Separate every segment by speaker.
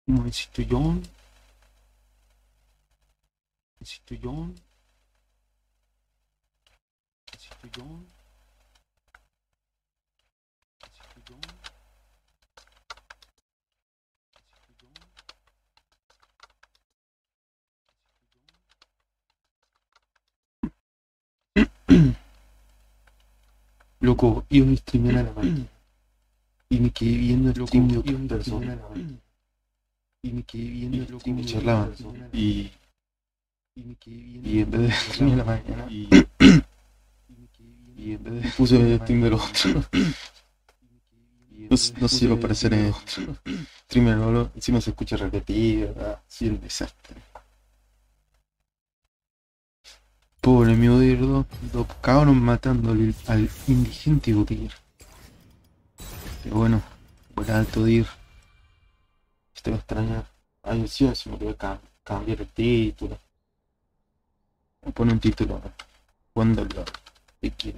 Speaker 1: Necesito John. Necesito John. Necesito John. Necesito John. Loco, iba a streamear a la mañana y me quedé viendo el stream de otras personas y me quedé viendo el stream y charlaban y en vez de streamear a la mañana y en vez de puse el stream de los otros. No sé si va a aparecer en streamer, ¿no? Encima se escucha repetido, ¿verdad? Sí, un desastre. Pobre mi odirdo, lo acabaron matando al indigente Udir. Pero bueno, por alto Dir. Te va a extrañar. Ay, sí, se me olvidó cambiar el título. Me pone un título cuando lo quiere.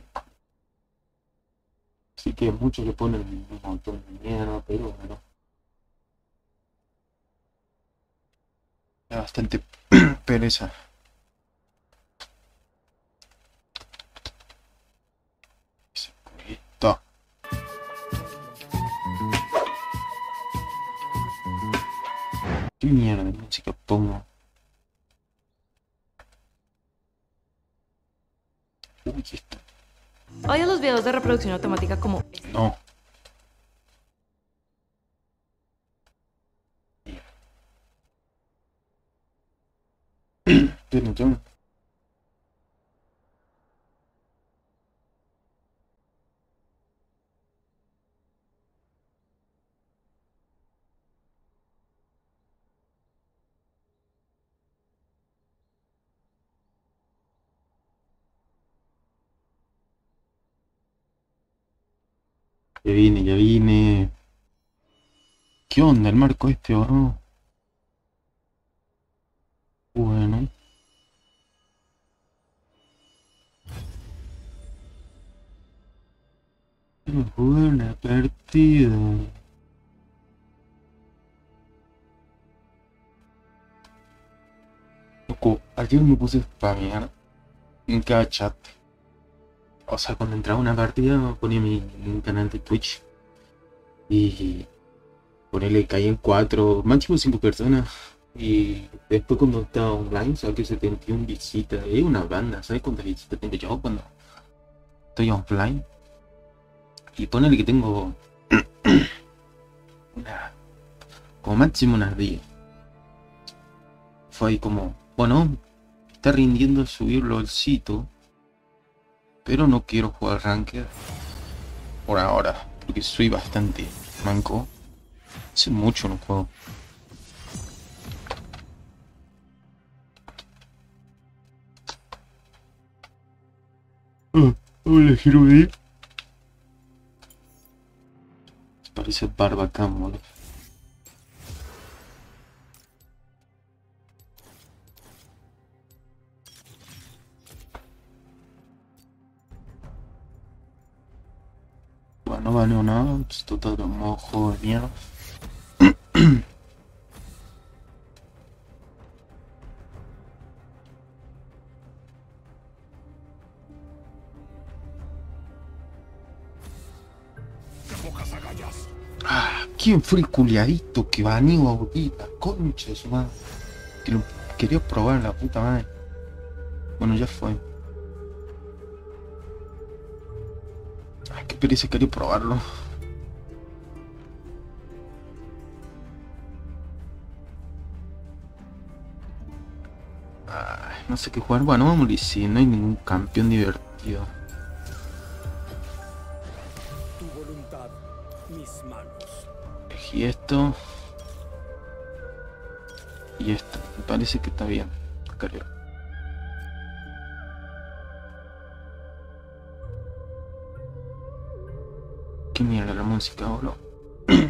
Speaker 1: Así que muchos le ponen un montón de mierda, pero bueno. Es bastante pereza. Esto. ¿Qué mierda de música pongo? Uy, esto.
Speaker 2: Odio los videos de reproducción automática como...
Speaker 1: No. Pero ya vine. ¿Qué onda el marco este o no? Bueno. Jugué una partida. Loco, ayer me puse a spamear en cada chat. O sea, cuando entraba una partida ponía mi canal de Twitch. Y ponele caían 4, máximo 5 personas. Y después cuando estaba online saqué 71 visitas. Es una banda, ¿sabes cuántas visitas tengo yo cuando estoy offline? Y ponele que tengo como máximo unas 10. Fue ahí como, bueno, está rindiendo subirlo al sitio, pero no quiero jugar ranked por ahora, porque soy bastante manco. Hace mucho no juego. Voy a elegir un ir. Parece Barbacán, boludo. Bueno, no vale nada, es total un modo juego de mierda. Ah, ¿quién fue el culiadito que baneó ahorita? Concha de su madre. Que lo quería probar la puta madre. Bueno, ya fue. Ay, qué pereza, quería probarlo. Ay, no sé qué jugar. Bueno, vamos a si no hay ningún campeón divertido.
Speaker 3: Tu voluntad, mis manos.
Speaker 1: Elegí esto. Y esto. Me parece que está bien. Creo. Qué mierda la música, boludo. No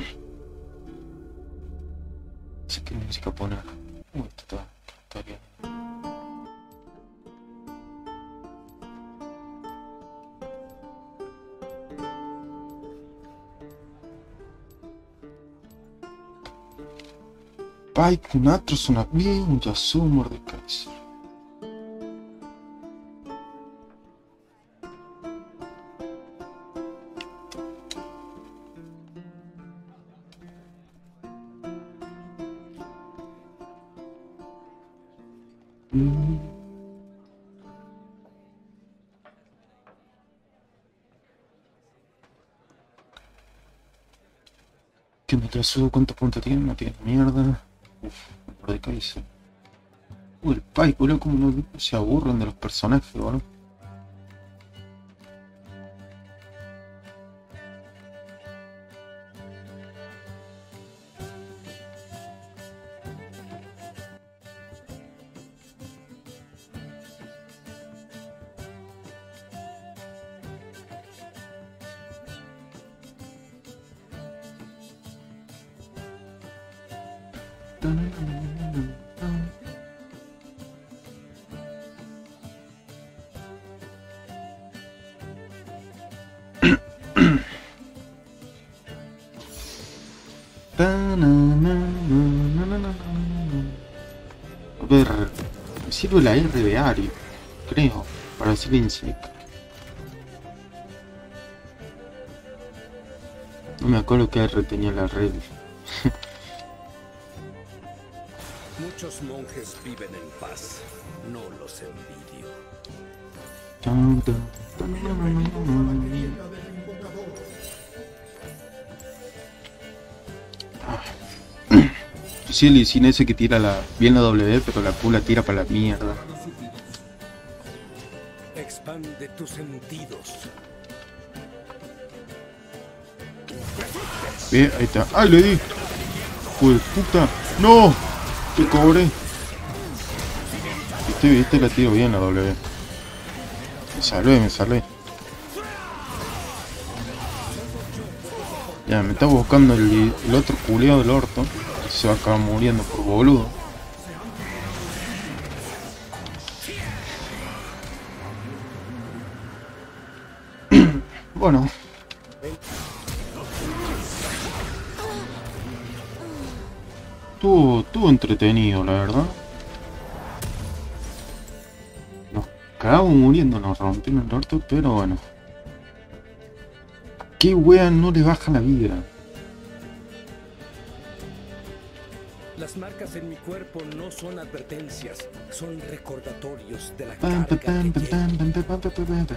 Speaker 1: sé qué música poner. Uy, esto está bien. Pike, un Atros, una bien, un Yasuo, Mordekaiser. ¿Qué me Yasuo? ¿Cuántos puntos tiene? No tiene mierda. Uf, Mordekaiser. El Pike, boludo, como no se aburren de los personajes, boludo. A ver, me sirve la R de Ari, creo, para hacer insect. No me acuerdo qué R tenía la red.
Speaker 3: Muchos monjes viven en paz. No los envidio.
Speaker 1: Sí, el Lee ese que tira bien la W, pero la Q la tira para la mierda.
Speaker 3: Expande tus sentidos.
Speaker 1: Ve, ahí está. ¡Ay, le di! ¡Joder, puta! ¡No! ¡Te cobré! Este la tiro bien la W. Me salvé. Ya, me está buscando el otro culiao del orto. Se va a acabar muriendo por boludo. Bueno. Estuvo entretenido, la verdad. Nos cagamos muriendo, nos rompieron el orto, pero bueno. ¿Qué wea no le baja la vida?
Speaker 3: Las marcas en mi cuerpo no son advertencias, son recordatorios de la carga que llevo.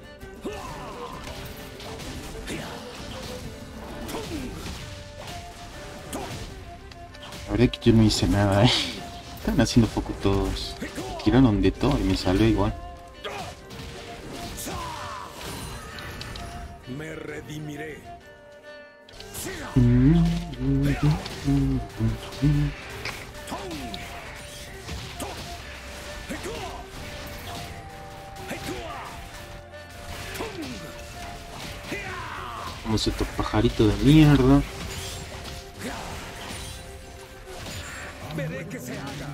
Speaker 1: La verdad es que yo no hice nada, Están haciendo poco todos. Tiraron de todo y me salvé igual.
Speaker 3: Me redimiré.
Speaker 1: Vamos a estos pajaritos de mierda.
Speaker 3: Veré que se haga.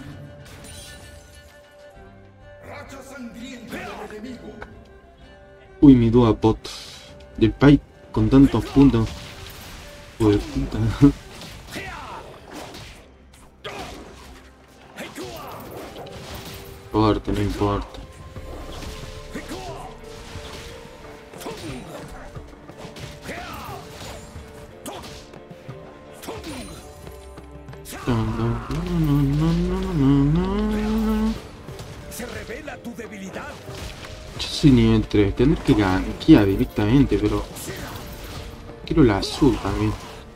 Speaker 1: Uy, mi dua bot. Del Pike con tantos puntos. Joder, puta. No importa.
Speaker 3: Se revela tu debilidad.
Speaker 1: Yo soy nivel 3, tendré que ganar directamente, pero quiero la azul también.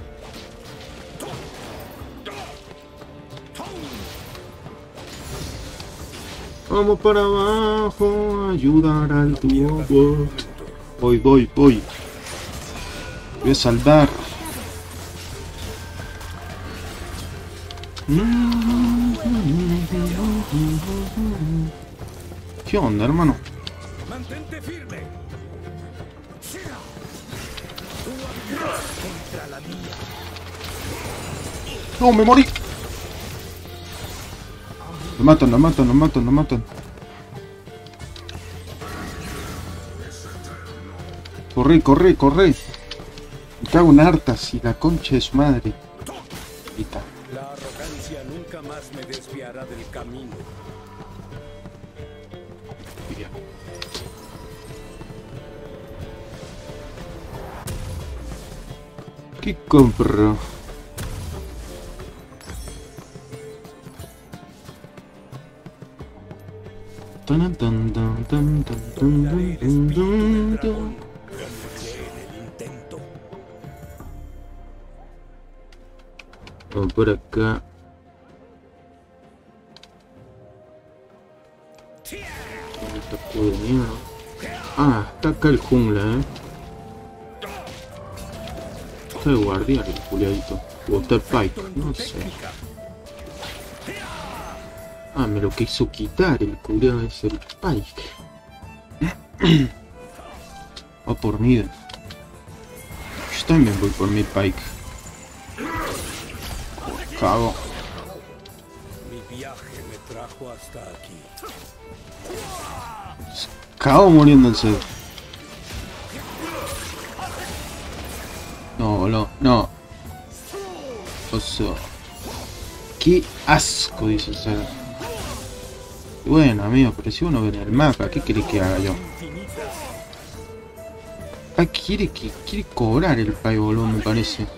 Speaker 1: Vamos para abajo, ayudar al dúo. Voy. Voy a salvar. ¿Qué onda, hermano?
Speaker 3: Mantente firme. Tu habilidad contra la mía.
Speaker 1: No, me morí. Nos matan. Corre. Me cago en hartas y la concha de su madre. Ahí está.
Speaker 3: La arrogancia nunca jamás me desviará del camino.
Speaker 1: Bien. ¿Qué compro? Tan, tan, tan, tan, tan, tan,
Speaker 3: Daré el
Speaker 1: tan,
Speaker 3: espíritu del
Speaker 1: tan,
Speaker 3: dragón.
Speaker 1: tan.
Speaker 3: Moriré en el intento.
Speaker 1: Vamos por acá. ¿Dónde está el cubo de mierda? Ah, está acá el jungla, Está el guardián, el culiadito. O está el Pike, no sé. Ah, me lo quiso quitar el culiado, es el Pike. Va por mí. Yo también voy por mi Pike. Cago.
Speaker 3: Mi viaje me trajo hasta aquí.
Speaker 1: Cago muriéndose. No, boludo, no. Oso. Qué asco, dice el ser. Y bueno, amigo, pero si uno ve en el mapa, ¿qué quiere que haga yo? Ah, quiere cobrar el pay, boludo, me parece.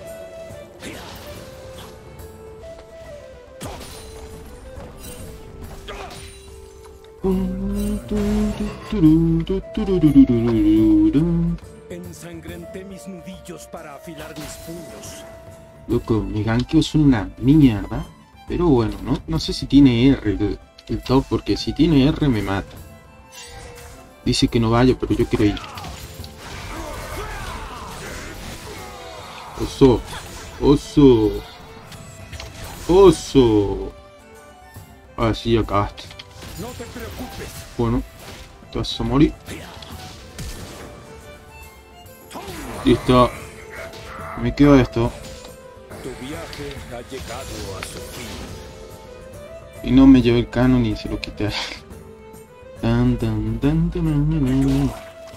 Speaker 3: Ensangrenté mis nudillos para afilar mis puños.
Speaker 1: Loco, mi gankeo es una mierda. Pero bueno, no sé si tiene R el top, porque si tiene R me mata. Dice que no vaya, pero yo quiero ir. Oso. Oso. Oso. Así acabaste.
Speaker 3: No te preocupes.
Speaker 1: Bueno, te vas a morir. Listo. Me quedo esto.
Speaker 3: Tu viaje ha llegado a su fin.
Speaker 1: Y no me llevé el canon y se lo quité. Tan, tan, tan, tan, tan, tan.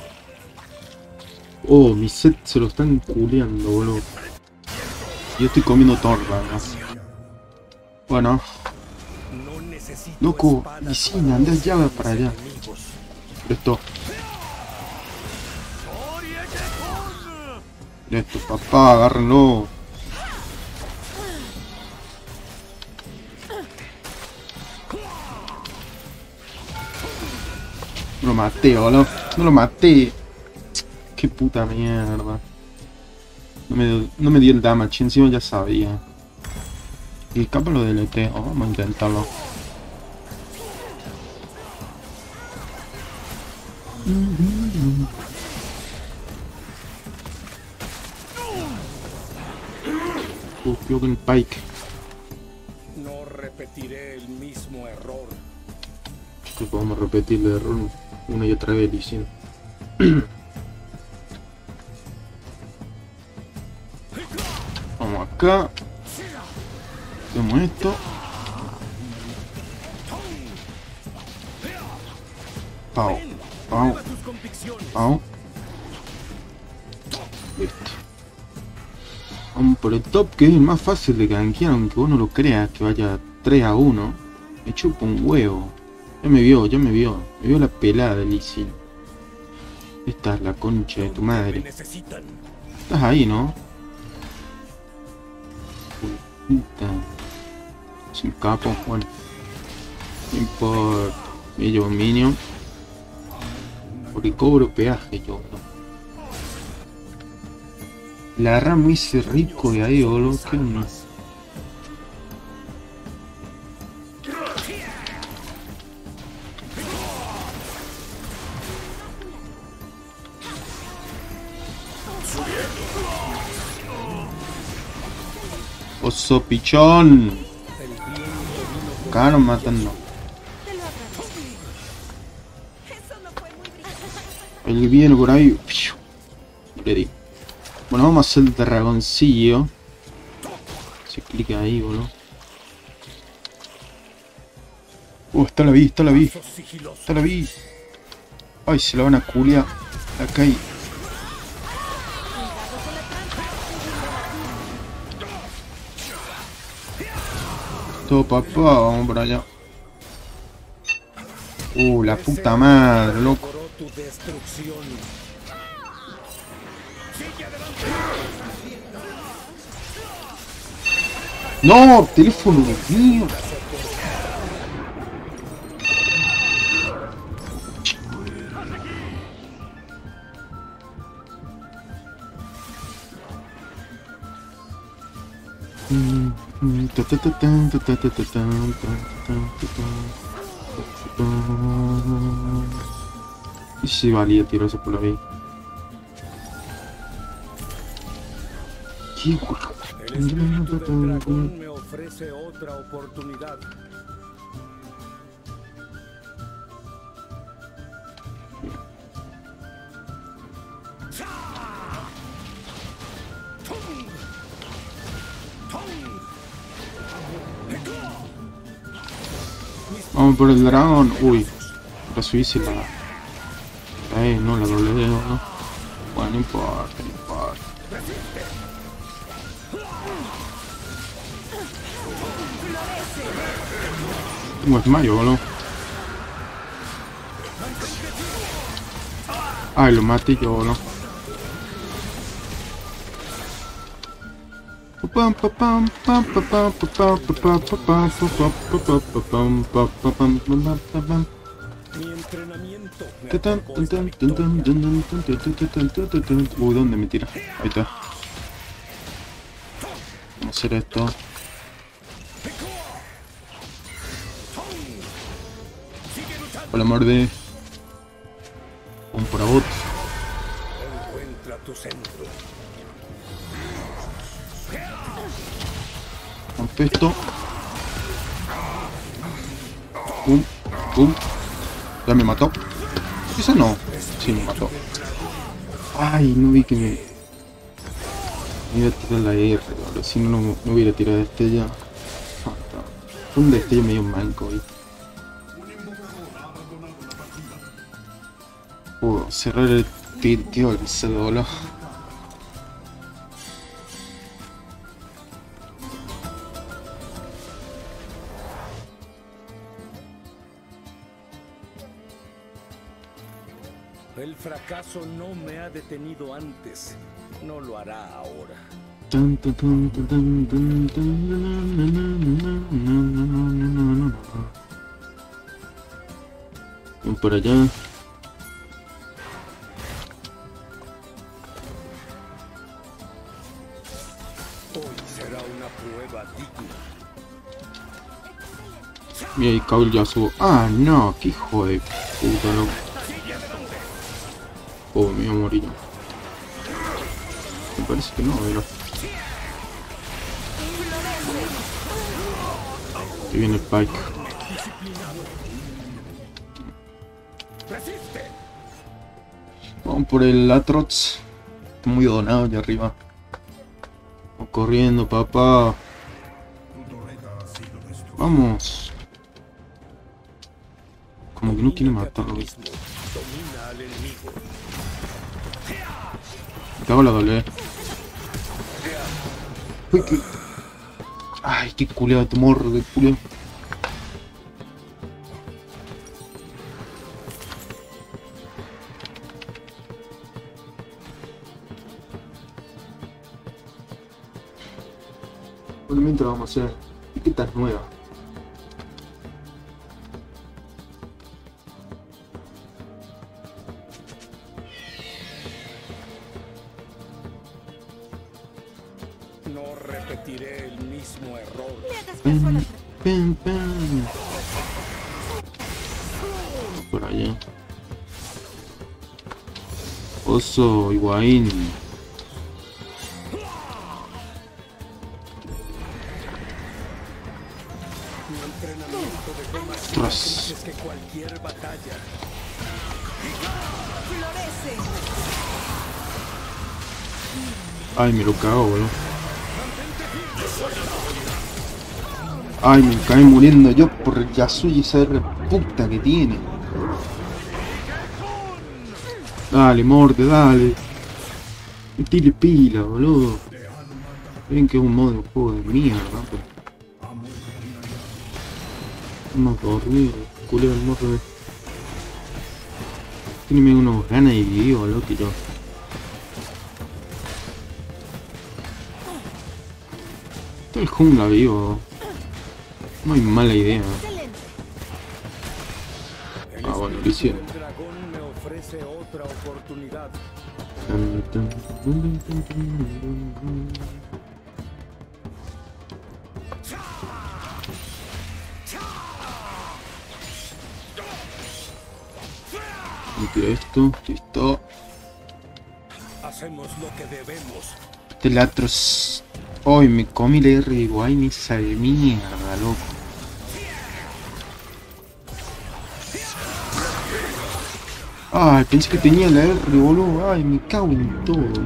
Speaker 1: Oh, mi set se lo están culeando, boludo. Yo estoy comiendo torta, ¿no? Bueno.
Speaker 3: No necesito
Speaker 1: Loco,
Speaker 3: espadas
Speaker 1: y sí,
Speaker 3: para
Speaker 1: me andé
Speaker 3: vencer
Speaker 1: llave
Speaker 3: a
Speaker 1: para
Speaker 3: mis
Speaker 1: allá.
Speaker 3: enemigos.
Speaker 1: Esto. Esto, papá, agárrenlo. No lo maté, boludo. No lo maté. Qué puta mierda. No me dio el damage, encima ya sabía. Y el capa lo deleté. Oh, vamos a intentarlo. Creo que el Pike.
Speaker 3: No repetiré el mismo error.
Speaker 1: Que podemos repetir el error una y otra vez diciendo. Vamos acá. Hacemos esto. Pau. Pau.
Speaker 3: Tus convicciones.
Speaker 1: Pau. Listo. Vamos por el top, que es el más fácil de gankear, aunque vos no lo creas, que vaya 3-1. Me chupa un huevo. Ya me vio. Me vio la pelada de Lee Sin. Esta es la concha de tu madre.
Speaker 3: Necesitan.
Speaker 1: Estás ahí, ¿no? Puta. Sin capo, bueno. No importa. Me llevo un minion. Porque cobro peaje yo, ¿no? La RAM me hice rico de ahí, boludo. ¿Qué onda? Oso pichón. Acá nos matan, no. El viene por ahí. Le di. Bueno, vamos a hacer el dragoncillo. Se clica ahí, boludo. Está la vi. Está la vi. Ay, se la van a culiar. Acá hay. Listo, papá, vamos para allá. La puta madre, loco.
Speaker 3: Tu destrucción.
Speaker 1: No, teléfono mío. Y si valía tirarse por la vez. ¿Qué?
Speaker 3: El espíritu del dragón me ofrece otra oportunidad.
Speaker 1: Vamos por el dragón. Uy, la subí la... no, la doble ¿no? Bueno, no importa, no importa. Tengo desmayo, boludo. Ay, lo maté yo, boludo.
Speaker 3: Mi entrenamiento me
Speaker 1: ¿Dónde me tira? Ahí está. Vamos a hacer esto. Por el amor de... Un por bot.
Speaker 3: encuentra tu centro.
Speaker 1: Rompe esto. Pum, pum. Ya me mató. ¿Eso no? Sí, me mató. Ay, no vi que me iba a tirar la R, boludo. Si no, no hubiera tirado destello. Fue un destello medio manco, ¿viste? Puedo cerrar el tío del cedo.
Speaker 3: El fracaso no me ha detenido antes, no lo hará ahora.
Speaker 1: Ven por allá.
Speaker 3: Hoy será una prueba digna.
Speaker 1: Y ahí Kaul ya subo. Ah, no, qué hijo de puta, loco. Oh, me iba a morir. Me parece que no, pero... Aquí viene el Pike. Vamos por el Atrox. Está muy donado allá arriba. Vamos corriendo, papá. Vamos. Como que no quiere matarlo, ¿viste?
Speaker 3: Domina al enemigo.
Speaker 1: Te hago la doble. Uy, qué... Ay, qué culeado, tu morro, qué culeado. Bueno, mientras vamos a hacer etiquetas nuevas.
Speaker 3: No repetiré el mismo error.
Speaker 1: Pam, pam. Por allá. Oso, Higuaín.
Speaker 3: Mi entrenamiento dejó más
Speaker 1: Tras.
Speaker 3: cicatrices que cualquier batalla.
Speaker 1: Ay, me lo cago, boludo. Ay, me caí muriendo yo por el Yasuo y esa R puta que tiene. Dale, morde, dale. Metile pila, boludo. Ven que es un modo de juego de mierda, pero... Vamos a dormir, culeo el morro. Tiene unos ganas de vivir, boludo, que yo. Todo el jungla vivo. No hay mala idea. Ah, bueno, lo hicieron.
Speaker 3: El dragón me ofrece otra oportunidad.
Speaker 1: Me tira esto, listo.
Speaker 3: Hacemos lo que debemos.
Speaker 1: Este latros. Hoy me comí la R de Guay, esa de mierda, loco. Ay, pensé que tenía la R, boludo. Ay, me cago en todo.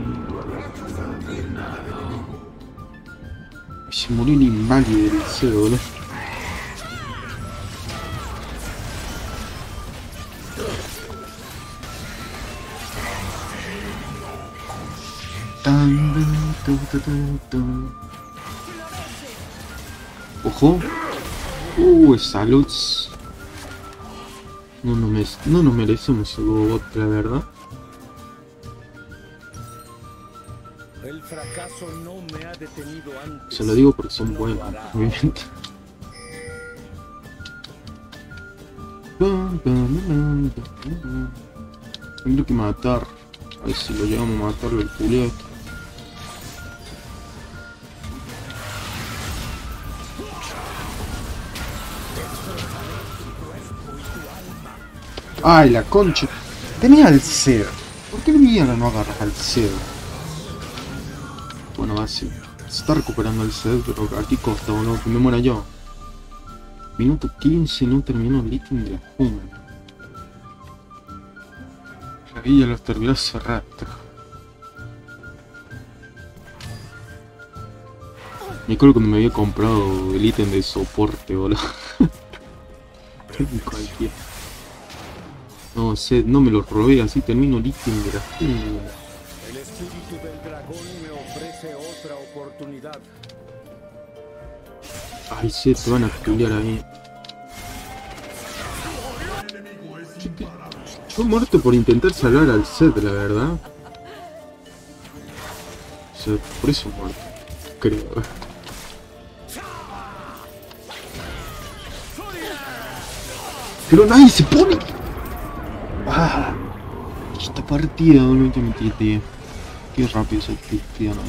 Speaker 1: Se murió el inválido del CEO, boludo. Ojo. Salud. No nos merecemos ese bot, la verdad.
Speaker 3: El fracaso no me ha detenido antes.
Speaker 1: Se lo digo porque son buenos, obviamente. Tendré que matar. A ver si lo llevamos a matarlo el culiao. Ay, la concha. Tenía al Zed. ¿Por qué mierda no agarras al Zed? Bueno, así. Se está recuperando el Zed, pero aquí costa, boludo, que me muera yo. Minuto 15, no terminó el ítem de la jungla. Ahí ya los terminó hace rato. Me acuerdo cuando me había comprado el ítem de soporte, boludo. Cualquiera. No sé, no me lo robé, así termino el ítem de la jungla.
Speaker 3: El espíritu del dragón me ofrece otra oportunidad.
Speaker 1: Ay, se te van a culiar ahí. Yo he muerto por intentar salvar al Zed, la verdad. O sea, por eso he muerto, creo. Pero nadie se pone. Ah, esta partida, no te metí, tío. Qué rápido se partida, no.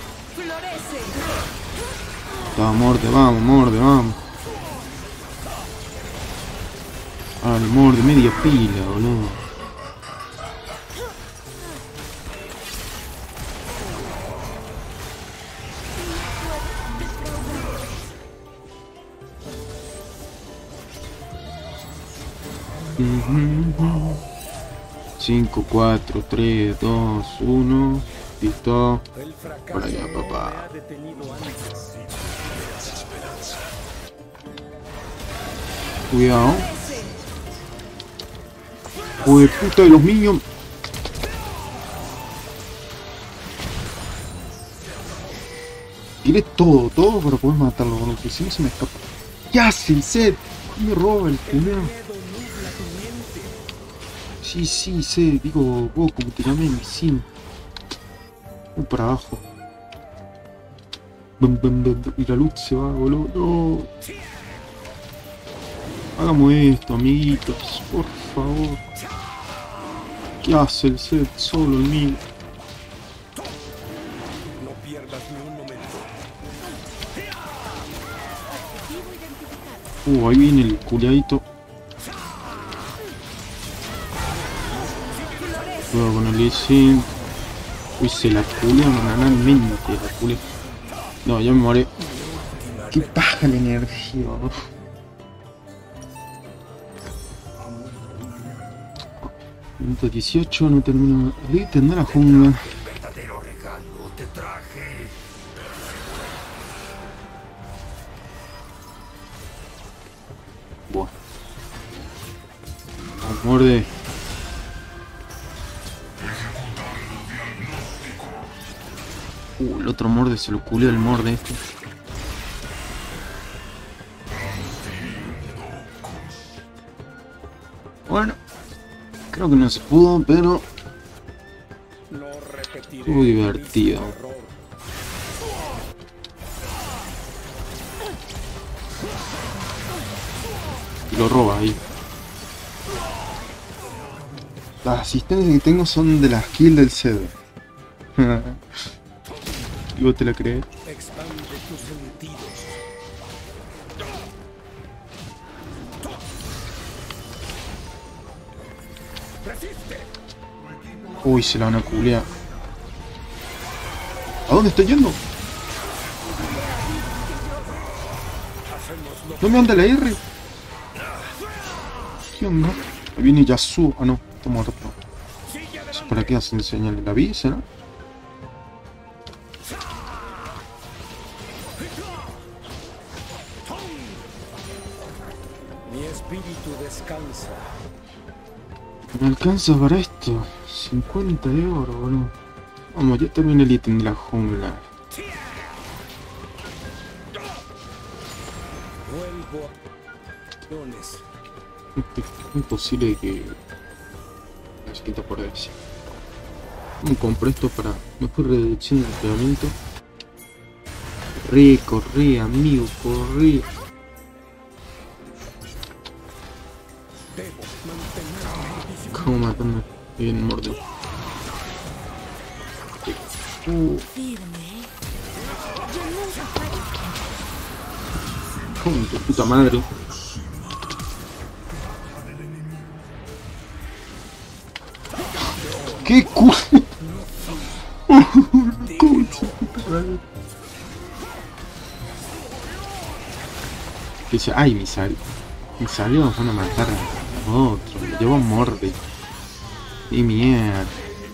Speaker 1: Estaba morde, vamos. Ah, le morde media pila, boludo. Cinco, 4, 3, 2, 1. Listo. Por allá, papá. Cuidado. Joder, puta de los niños. Tiré todo para poder matarlo, porque si no se me escapa. ¿Qué hace el Zed? Me roba el culo. Sí, Zed, digo, vos como tirame el sin. Voy para abajo. Y la luz se va, boludo. No. Hagamos esto, amiguitos, por favor. ¿Qué hace el Zed solo el mío?
Speaker 3: No pierdas ni un momento.
Speaker 1: Ahí viene el culiadito. Cuidado con el Lee. Uy, se la culia banalmente, la culia. No, ya me morí. Qué paja la energía, ¿no? Minuto 18, no termino. Debe tener la jungla. Buah. Morde. El otro morde se lo culió el morde este. Bueno, creo que no se pudo, pero
Speaker 3: No repetiré
Speaker 1: estuvo divertido.
Speaker 3: el mismo error.
Speaker 1: Y lo roba ahí. Las asistencias que tengo son de las kills del Zed. ¿Y vos te la crees?
Speaker 3: Expande tus sentidos. ¡Resiste!
Speaker 1: Uy, se la van a culiar. ¿A dónde estoy yendo? ¿No me anda la R? ¿Qué onda? Ahí viene Yasuo. Ah, no, está muerto. ¿Eso para qué hacen señales? ¿La vi, será?
Speaker 3: Mi espíritu descansa.
Speaker 1: Me alcanza para esto. 50 de oro, boludo. Vamos, ya terminé el ítem de la jungla.
Speaker 3: Vuelvo a... Dones.
Speaker 1: Es imposible que... Me quita por eso. ¿Cómo compré esto para mejor reducción de entrenamiento? Corre, amigo, corre.
Speaker 3: Debo mantenerme.
Speaker 1: ¿Cómo matando? Bien, mordido. Con tu puta madre. ¿Qué culo? Que dice, ay, me salió, van a matar a otro, me llevo a Morde. Y mierda.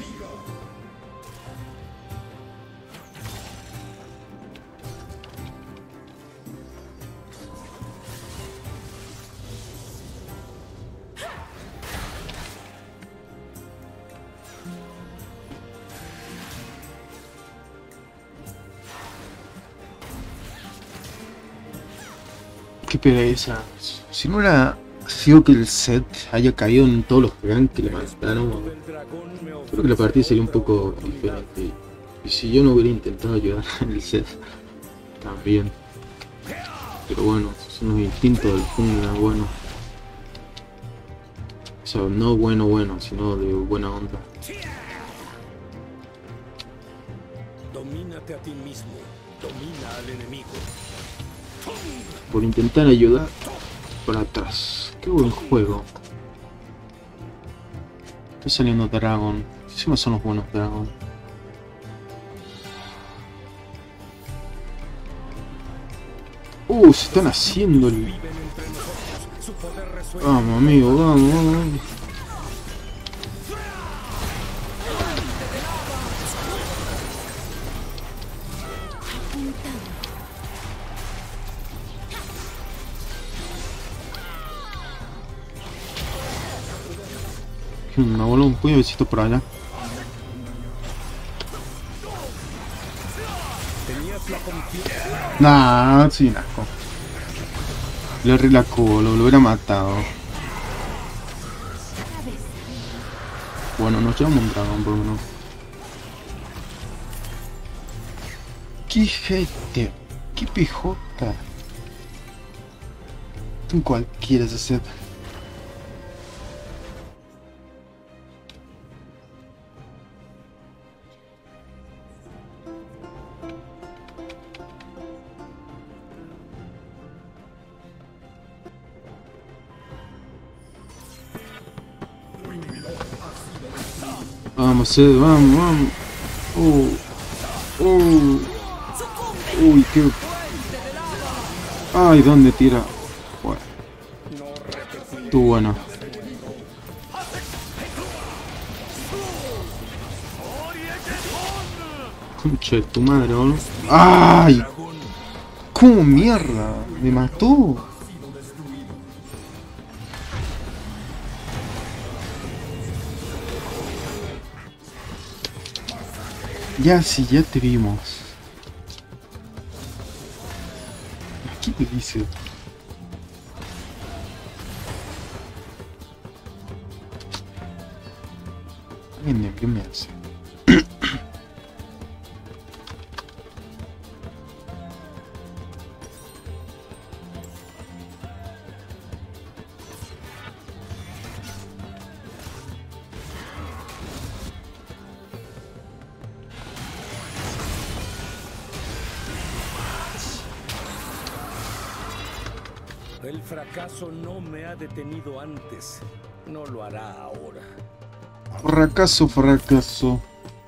Speaker 1: Qué pereza. Si no hubiera sido que el set haya caído en todos los ganks que le mataron,
Speaker 3: El dragón me
Speaker 1: creo que la partida sería un poco diferente. Y si yo no hubiera intentado ayudar al set, también. Pero bueno, son los instintos del jungla, bueno. O sea, no bueno, sino de buena onda.
Speaker 3: Domínate a ti mismo. Domina al enemigo.
Speaker 1: Por intentar ayudar para atrás. Qué buen juego. Está saliendo Dragon. Encima son los buenos Dragon. Se están haciendo el...
Speaker 3: Viven entre nosotros. Su poder resuena.
Speaker 1: Vamos, amigo, vamos. Me voló un puñetito por allá.
Speaker 3: Tenías la confianza.
Speaker 1: Nah, sin asco. Le relacó, lo hubiera matado. Bueno, nos llevamos un dragón por uno. Qué gente, qué pijota. Tú cual quieres hacer. Vamos, Zed, vamos. Uy, qué... Ay, ¿dónde tira? Bueno. Tú bueno. Concha de tu madre, boludo. ¡Ay! ¿Cómo mierda? Me mató. Ya, sí, ya te vimos. ¿Qué te dice? ¿Qué me hace?
Speaker 3: El fracaso no me ha detenido antes. No lo hará ahora.
Speaker 1: Fracaso.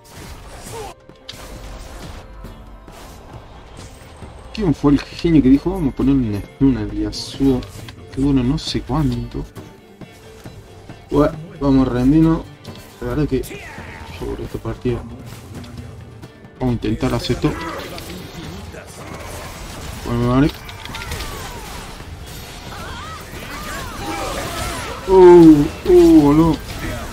Speaker 1: ¿Quién fue el genio que dijo vamos a poner una de Yasuo que dura no sé cuánto? Bueno, vamos a rendirnos. La verdad que sobre esta partida vamos a intentar hacer esto. Bueno, vale. Boludo.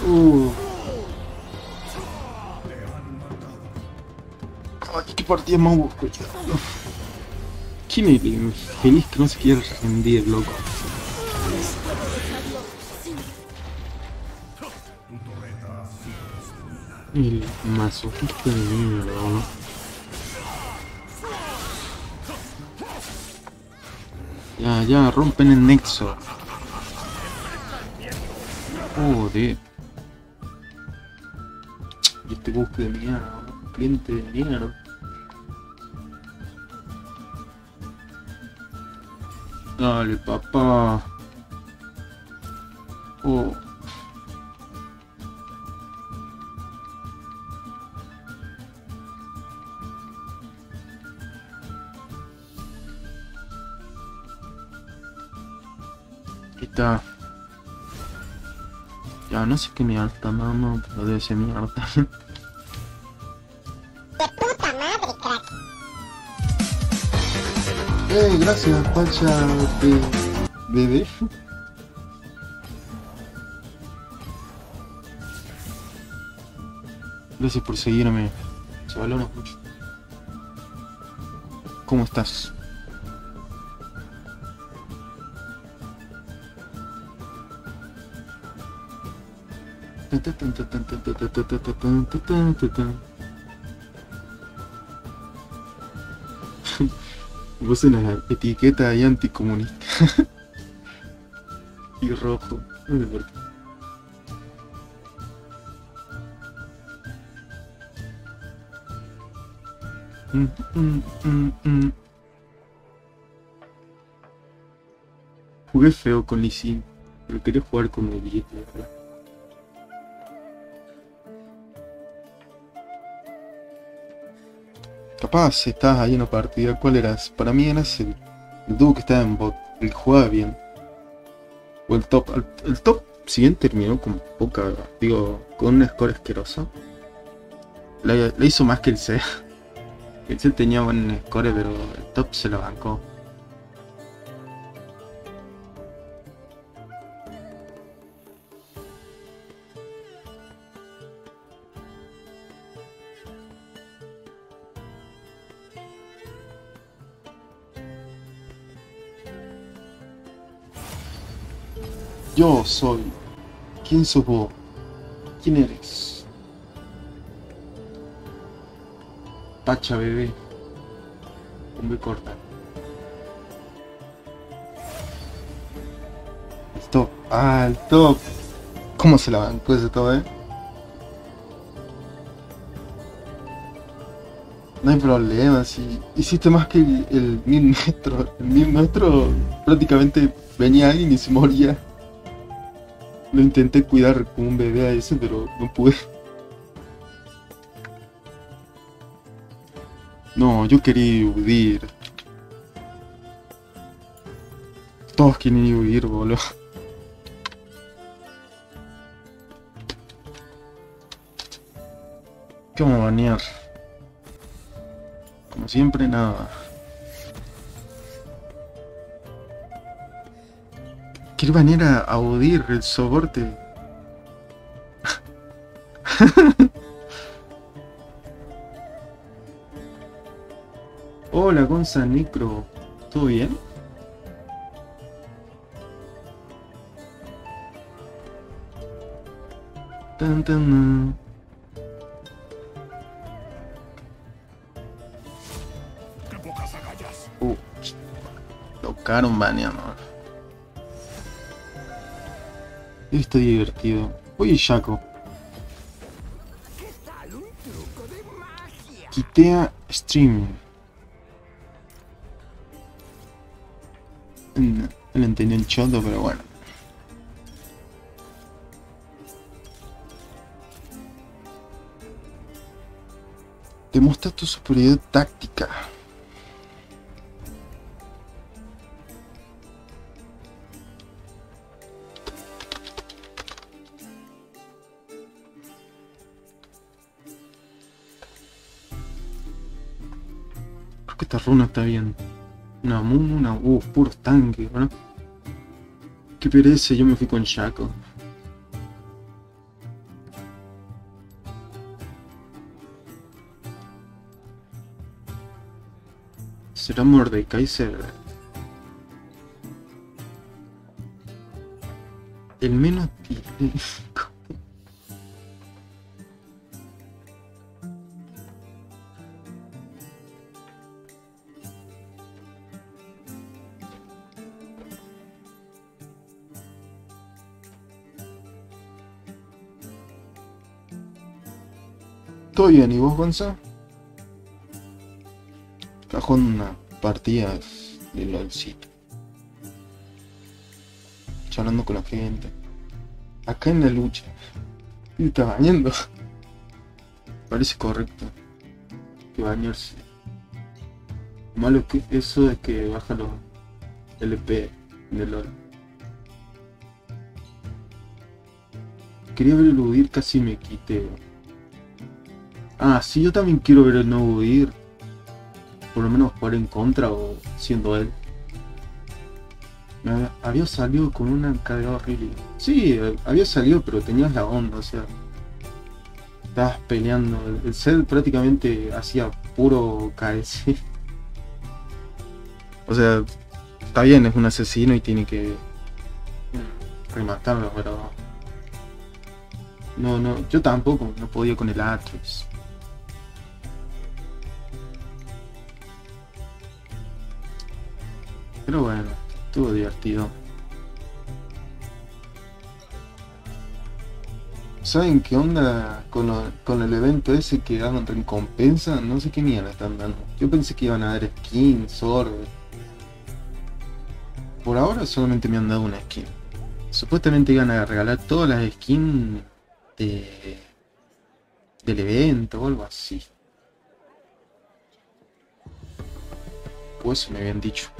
Speaker 1: Ay, qué partida más aburrida. ¿Quién es el infeliz que no se quiere rendir, loco? El masoquista de mierda, ¿no? Ya, rompen el nexo. Joder. Y este bosque de mierda, ¿no? Cliente de mierda. Dale, papá. Oh. Ahí está. Ya, no sé qué mierda, mamá, pero debe ser mierda.
Speaker 4: ¡De puta madre, crack!
Speaker 1: Gracias, Pacha bebé. Gracias por seguirme. Se valora mucho. ¿Cómo estás? Puse una etiqueta ahí anticomunista. Y rojo. No sé por qué. Jugué feo con Lee Sin, pero quería jugar con el billete, ¿verdad? Capaz estás ahí en una partida. ¿Cuál eras? Para mí eras el dúo que estaba en bot, el que jugaba bien. O el top. El top, si bien terminó con poca, digo, con un score asqueroso. La hizo más que el C. El C tenía buen score, pero el top se lo bancó. Yo soy. ¿Quién sos vos? ¿Quién eres? Pacha bebé. Un B corta. El top. Ah, el top. ¿Cómo se la bancó ese top, No hay problema, si hiciste más que el 1000 metros. El 1000 metros prácticamente venía alguien y se moría. Lo intenté cuidar como un bebé a ese, pero no pude. No, yo quería huir. Todos quieren huir, boludo. ¿Qué vamos a banear? Como siempre, nada. Quiero banear a Udyr, el soporte. Hola, Gonza Necro. ¿Todo bien? Tan, tan, tocaron baneador. Está divertido. Oye, Shaco. Quitea stream. No lo entendí en choto, pero bueno. Demuestra tu superioridad táctica. Creo que esta runa está bien. Una Moon, una... puros tanques, ¿no? Qué pereza, yo me fui con Shaco. ¿Será Mordekaiser el menos tiránico? Todo bien, ¿y vos, Gonza? Cajón una partida de LOLcito. Charlando con la gente. Acá en la lucha. Y está bañando. Parece correcto. Que bañarse. Malo que eso es que baja los LP de LOL. Quería ver el Udyr, casi me quité. Ah, sí, yo también quiero ver el nuevo Udyr. Por lo menos jugar en contra o siendo él. Había salido con una carga horrible. Sí, había salido, pero tenías la onda, o sea. Estabas peleando. El set prácticamente hacía puro KS. O sea, está bien, es un asesino y tiene que rematarlo, pero... No, yo tampoco, no podía con el Atrox. Pero bueno, estuvo divertido. ¿Saben qué onda con el evento ese que daban recompensa? No sé qué mierda están dando. Yo pensé que iban a dar skins, orbes. Por ahora solamente me han dado una skin. Supuestamente iban a regalar todas las skins del evento o algo así. O eso me habían dicho.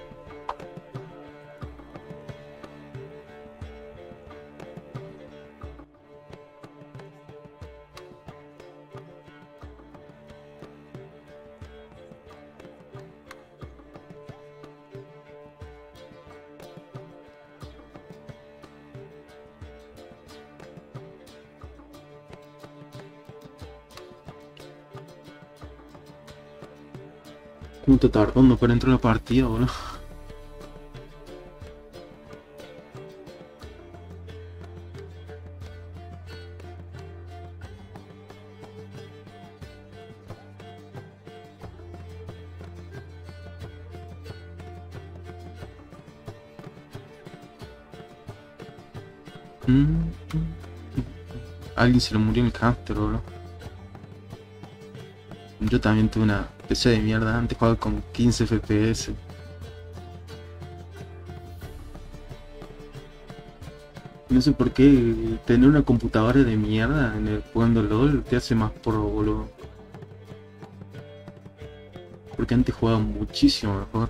Speaker 1: ¿Cómo te tardando para entrar a la partida, boludo? Alguien se le murió en el caster, boludo. Yo también tuve una PC de mierda, antes jugaba con 15 FPS. No sé por qué tener una computadora de mierda en el jugando LOL te hace más pro, boludo. Porque antes jugaba muchísimo mejor.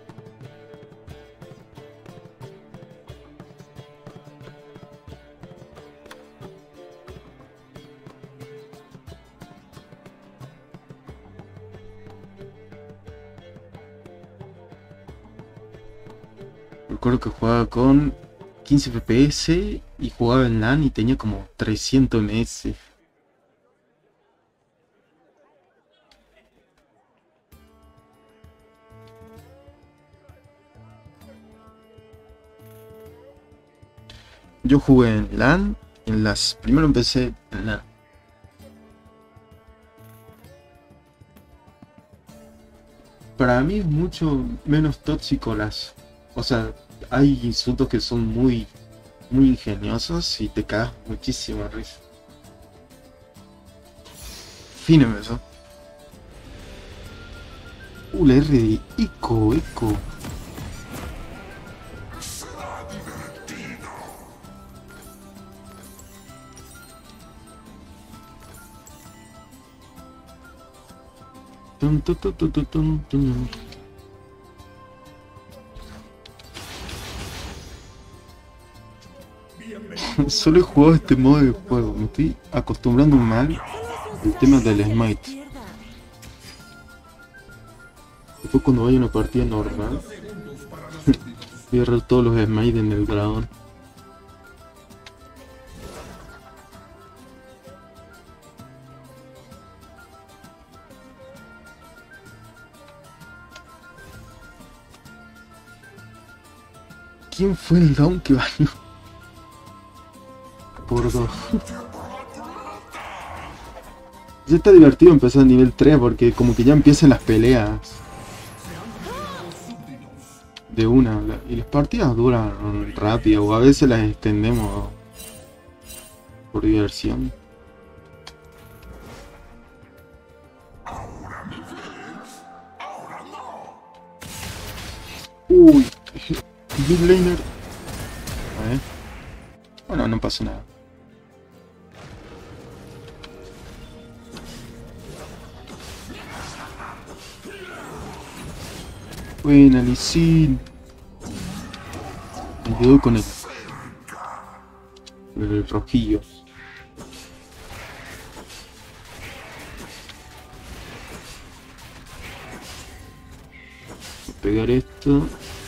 Speaker 1: Recuerdo que jugaba con 15 FPS y jugaba en LAN y tenía como 300 ms. Yo jugué en LAN, primero empecé en LAN. para mí es mucho menos tóxico las... O sea, hay insultos que son muy ingeniosos y te cagas muchísima risa. Fíneme eso. La R de Eco. Solo he jugado este modo de juego, me estoy acostumbrando mal al tema del smite. Después cuando vaya a una partida normal voy a agarrar todos los smites en el dragón. ¿Quién fue el down que bañó? Por dos. Ya está divertido empezar a nivel 3 porque como que ya empiezan las peleas de una. Y las partidas duran rápido o a veces las extendemos por diversión. Uy, mid laner. A ver. Bueno, no pasa nada. Buena, Lee Sin. Me quedo con el rojillo. Voy a pegar esto.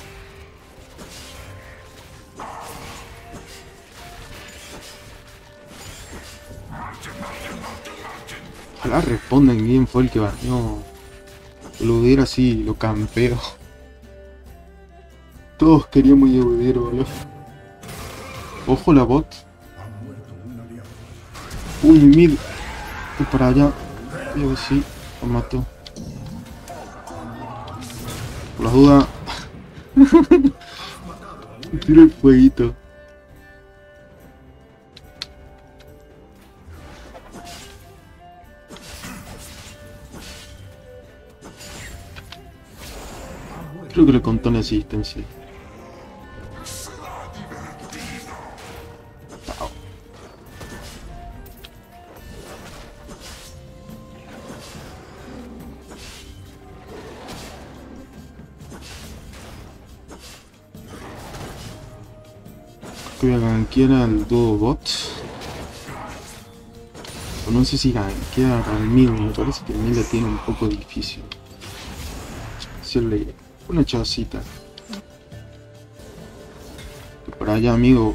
Speaker 1: Ojalá respondan quién fue el que bañó. Lo hubiera así, lo campeo. Todos queríamos eludir, boludo. Ojo la bot. Uy, mid. Estoy para allá. Voy a ver si lo mato. Por las dudas. Tiro el fueguito. Creo que le contó una asistencia. Voy a gankear al dúo bot. O no sé si gankear al mid, me parece que el mid la tiene un poco difícil. Hacerle una chavosita. Por allá, amigo.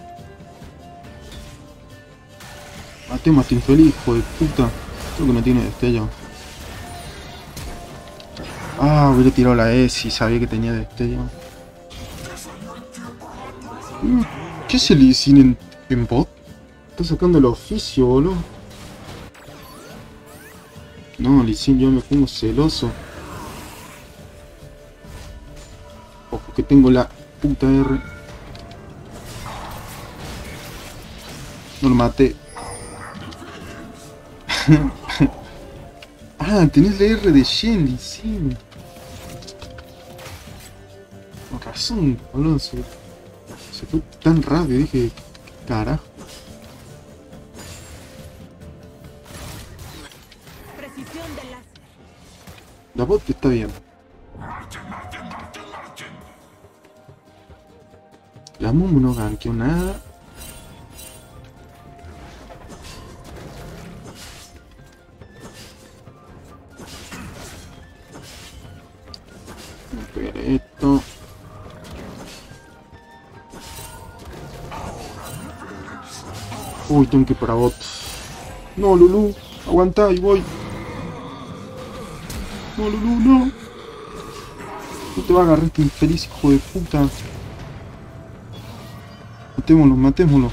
Speaker 1: Mate infeliz, hijo de puta. Creo que no tiene destello. Ah, hubiera tirado la E si sabía que tenía destello. ¿Qué se le hicieron en bot? Está sacando el oficio, boludo. No, Lee Sin, yo me pongo celoso. Ojo que tengo la puta R. No lo maté. Ah, tenés la R de Shen, Lee Sin. Con razón, boludo. Se fue tan rápido, dije, carajo. La bot está bien. La Mumu no ganqueó nada. Voy a pegar esto. Uy, tengo que ir para bot. No, Lulu, aguanta y voy. No, Lulu, no. No te va a agarrar este infeliz, hijo de puta. Matémoslo.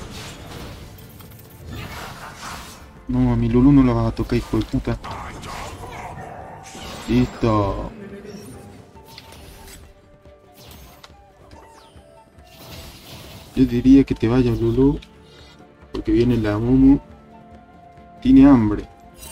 Speaker 1: No, a mi Lulu no la vas a tocar, hijo de puta. Listo. Yo diría que te vayas, Lulu. Porque viene la Mumu. Tiene hambre.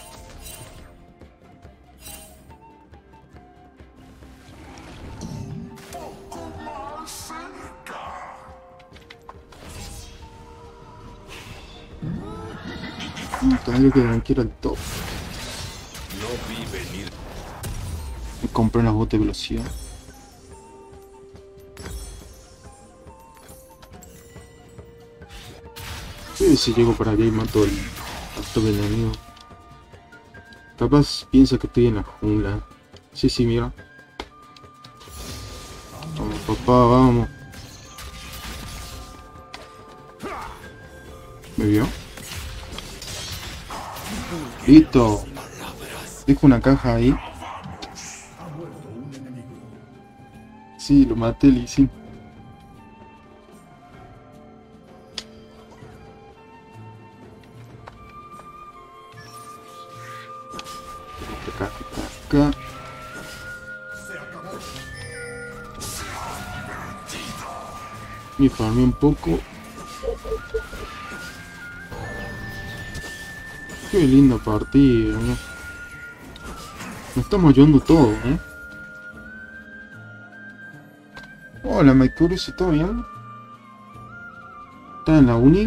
Speaker 1: Tengo que banquear al top.
Speaker 3: No vi venir.
Speaker 1: Me compré una bota de velocidad. Si llego para allá y mato al top enemigo. Capaz piensa que estoy en la jungla. Sí, mira. Vamos, papá, vamos. ¿Me vio? Listo. Dejo una caja ahí. Sí, lo maté, Lee Sin. Acá. Me farmé un poco. Qué linda partida, ¿no? Nos estamos ayudando todo, ¿eh? Hola, Mike, ¿todo bien? ¿Estás en la uni?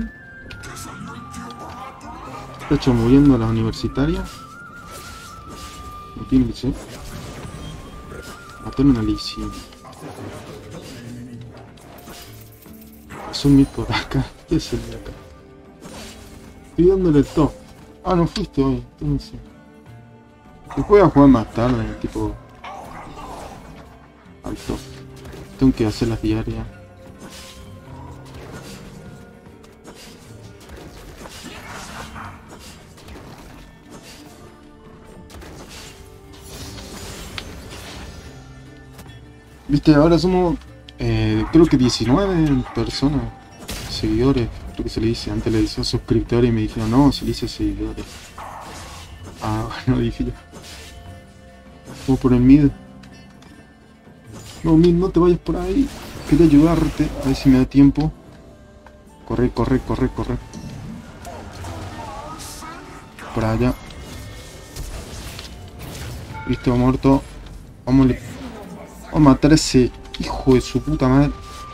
Speaker 1: ¿Estás chamullando a las universitarias? No tiene que ser. Mataron a Lizzie. Son mis por acá. ¿Qué es el de acá? Estoy dándole el top. Ah, no fuiste hoy. Entonces. Después voy a jugar más tarde, tipo. Al top. Tengo que hacer las diarias. Viste, ahora somos creo que 19 personas, seguidores, creo que se le dice. Antes le decía suscriptores y me dijeron no, se le dice seguidores. Ah, bueno, dije yo. Vamos por el mid. No, mid, no te vayas por ahí. Quería ayudarte, a ver si me da tiempo. Corre. Por allá. Listo, muerto. Vamos a matar a ese hijo de su puta madre.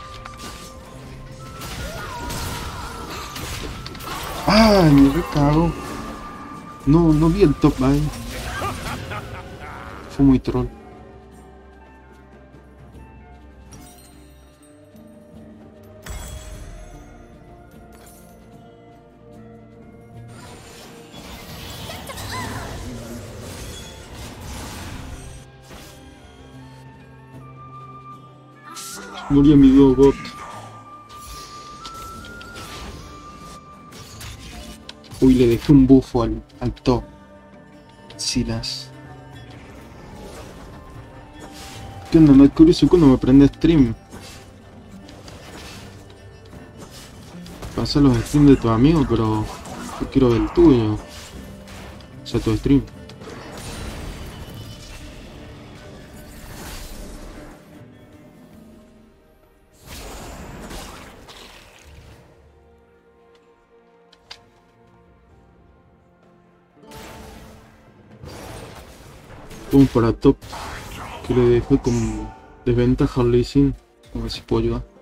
Speaker 1: ¡Ay, me recago! No vi el top ahí. Fue muy troll. Murió mi bot. Uy, le dejé un bufo al top. Silas. ¿Qué onda, Mike Curioso? ¿Cuándo me prende stream? Pasa los streams de tu amigo, pero yo quiero ver el tuyo. O sea, tu stream. Vamos para top, que le dejé con desventaja al Lee Sin. A ver si puedo ayudar.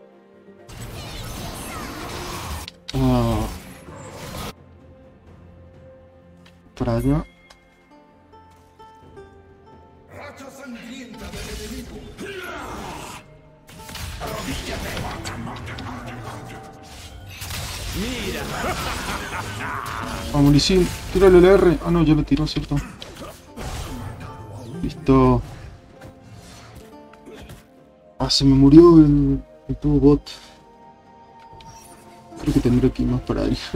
Speaker 1: Para allá. Vamos, Lee Sin, tírale el R. Ah, no, ya lo tiró, ¿cierto? Listo. Ah, se me murió el tubo bot. Creo que tendré que ir más para él.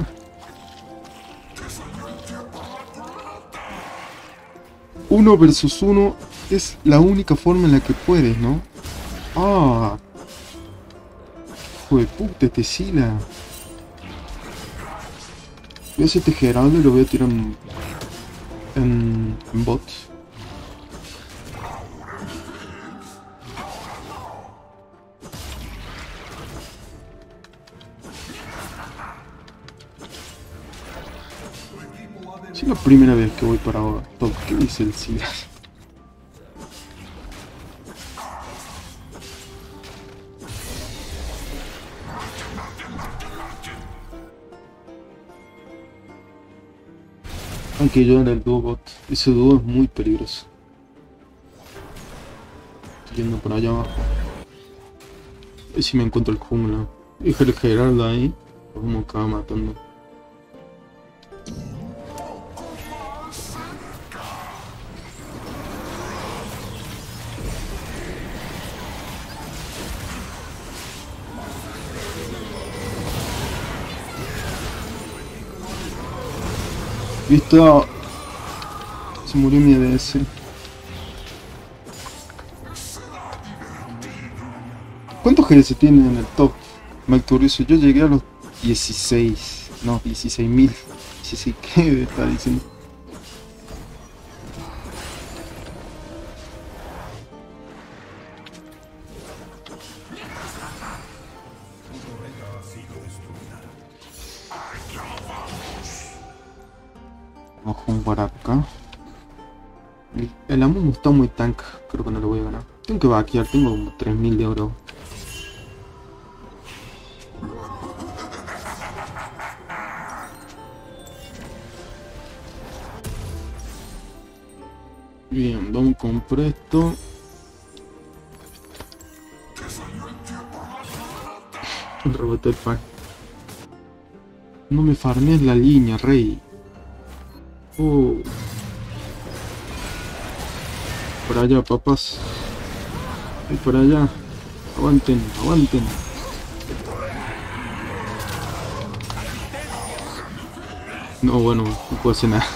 Speaker 1: 1 versus 1 es la única forma en la que puedes, ¿no? Ah. Hijo de puta, este Sila. Voy a hacer este Geraldo y lo voy a tirar en bot. Es la primera vez que voy para top. ¿Qué dice el Silas? Aunque yo era el dúo bot. Ese dúo es muy peligroso. Estoy yendo por allá abajo. A ver si me encuentro el jungla. Deja el Geraldo ahí. Como acaba matando. Listo. Se murió mi ADS. ¿Cuántos GS tiene en el top? Malcurioso, yo llegué a los 16. No, 16.000. 16, ¿qué está diciendo? Vamos a jugar acá. El Amumu está muy tank. Creo que no lo voy a ganar. Tengo que vaquear, tengo como 3.000 de oro. Bien, vamos a comprar esto. Rebotó el pan. No me farmees la línea, rey. Oh. Por allá, papás. Ay, por allá. Aguanten, aguanten. No, bueno, no puedo hacer nada.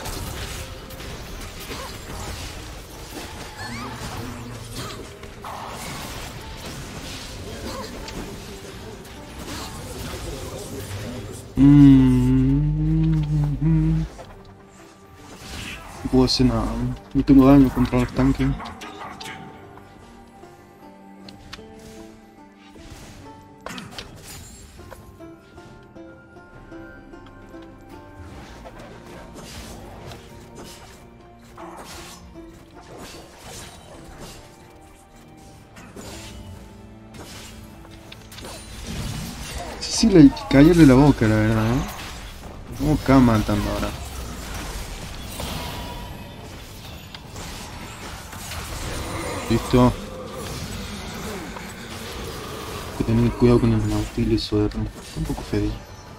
Speaker 1: No puedo hacer nada. No tengo daño contra los tanques. Sí, le callarle la boca, la verdad, ¿no? ¿Cómo acaba matando ahora? Listo. Hay que tener cuidado con el Nautilus o un poco feo.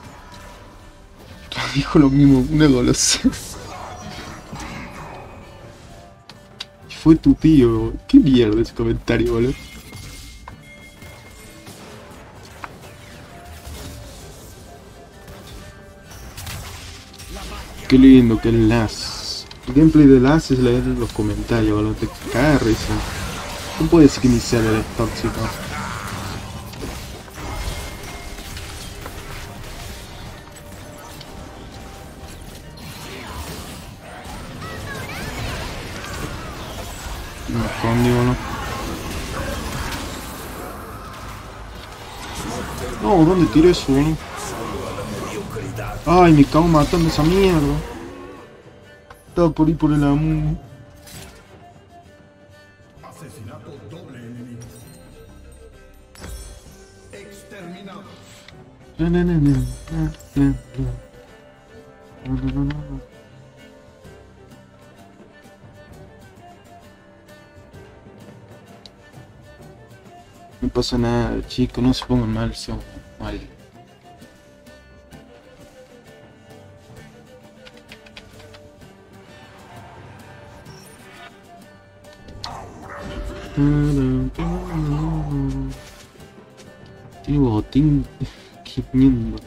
Speaker 1: Dijo lo mismo, una golosina. Fue tu tío. ¿Qué mierda ese comentario, boludo? Qué lindo que el Las. El gameplay de Las es leer los comentarios, boludo. Te cae de risa. No puede decir que mi server es tóxico. Me escondí, boludo. No, ¿dónde tiré eso, boludo? Ay, me cago matando esa mierda. Estaba por ir por el Amumu.
Speaker 4: Asesinato doble enemigo. Exterminado.
Speaker 1: No pasa nada, chicos, no se pongan mal, son mal. Tiene botín. Qué mierda.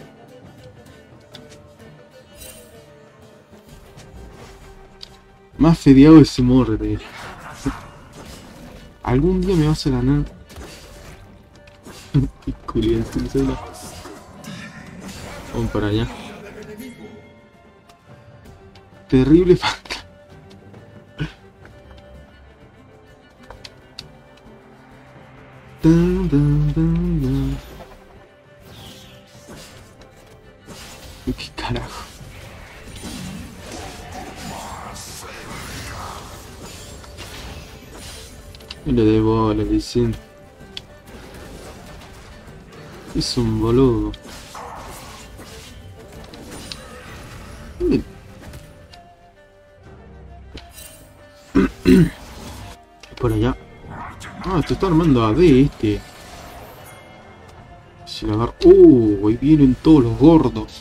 Speaker 1: Más feriado ese morde. Algún día me vas a ganar. Qué culiado, vamos para allá. Terrible fantasma. ¿Qué carajo? Y le dé bola, le dicen. Es un boludo. Bien. Por allá. Ah, te está armando AD este. Se la agarra. Ahí vienen todos los gordos.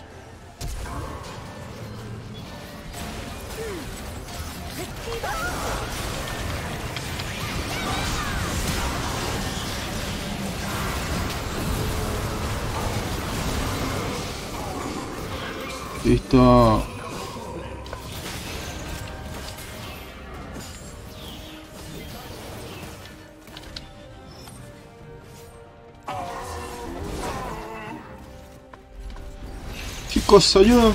Speaker 1: Listo. ¿Qué cosa yo?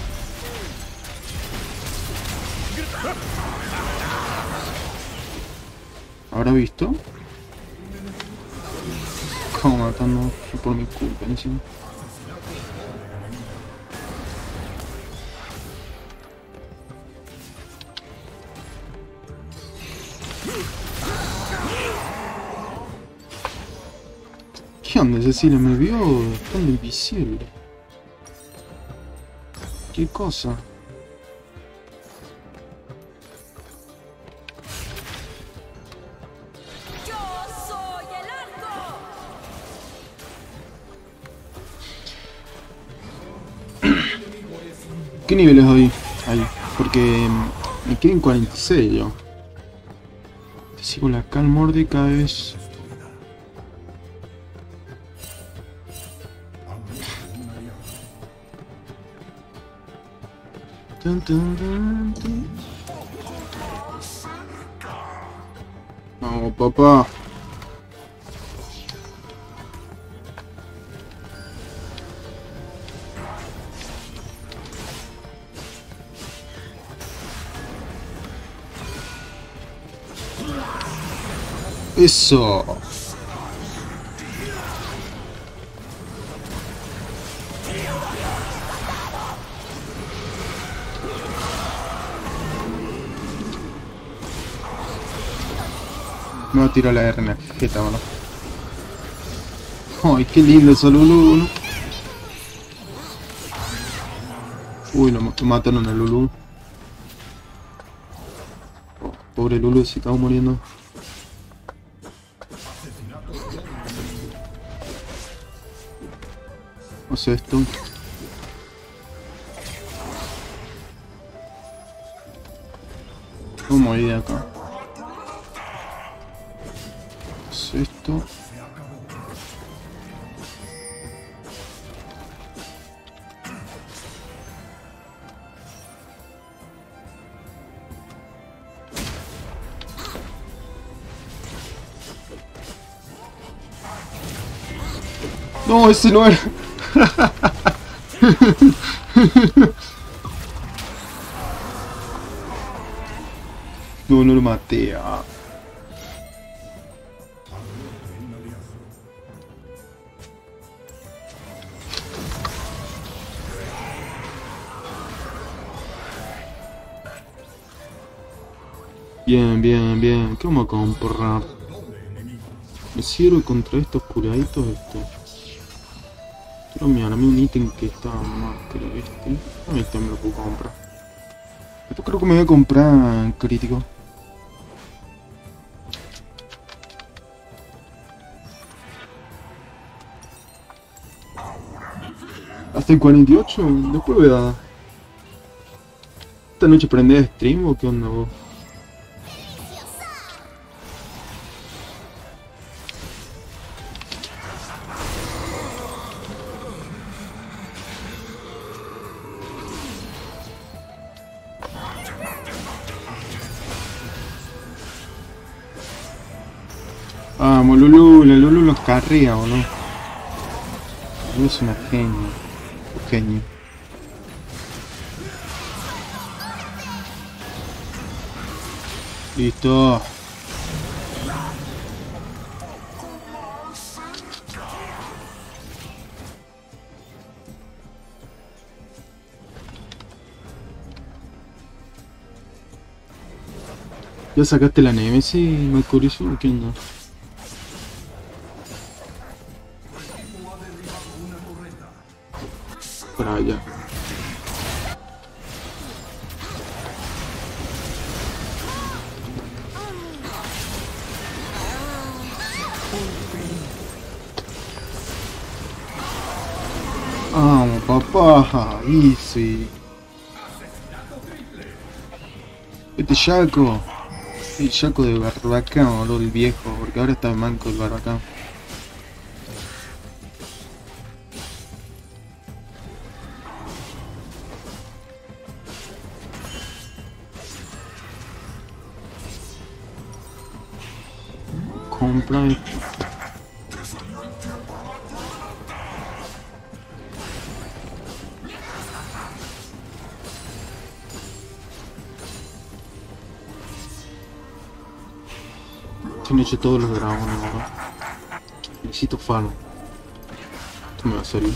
Speaker 1: ¿Habrá visto? Como matando por mi culpa encima. ¿Qué onda? Cecilia me vio estando invisible. ¿Qué cosa?
Speaker 5: ¡Yo soy el arco!
Speaker 1: ¿Qué niveles hay? Ahí, porque me quedé en 46 yo. Te sigo la Cal Mordecai vez. Vamos, papá. Eso. Me va a tirar la R en la jeta, mano. Ay, qué lindo ese Lulu, ¿no? Uy, lo mataron a Lulu. Oh, pobre Lulu, se estaba muriendo. O sea, esto. ¿Cómo ir de acá? Esto. No, ese no era. No, no lo maté. Ah. Bien, bien, bien. ¿Qué vamos a comprar? ¿Me sirve contra estos curaditos esto? Quiero mirarme un ítem que está más que este. Este me lo puedo comprar. Esto creo que me voy a comprar crítico. Hasta el 48, después voy a... ¿Esta noche prendés stream o qué onda vos? Vamos, Lulu, la Lulu los carrea, ¿o no? Lulu es una genia. Un genio. Listo. ¿Ya sacaste la Nemesis, Mercurio? ¿Qué onda? para allá. Vamos, papá. Easy. Este Shaco. El Shaco de Barbacán, boludo, el viejo. Porque ahora está manco el Barbacán. Compra esto. Han hecho todos los dragones, ¿verdad? Necesito falo. Esto me va a servir.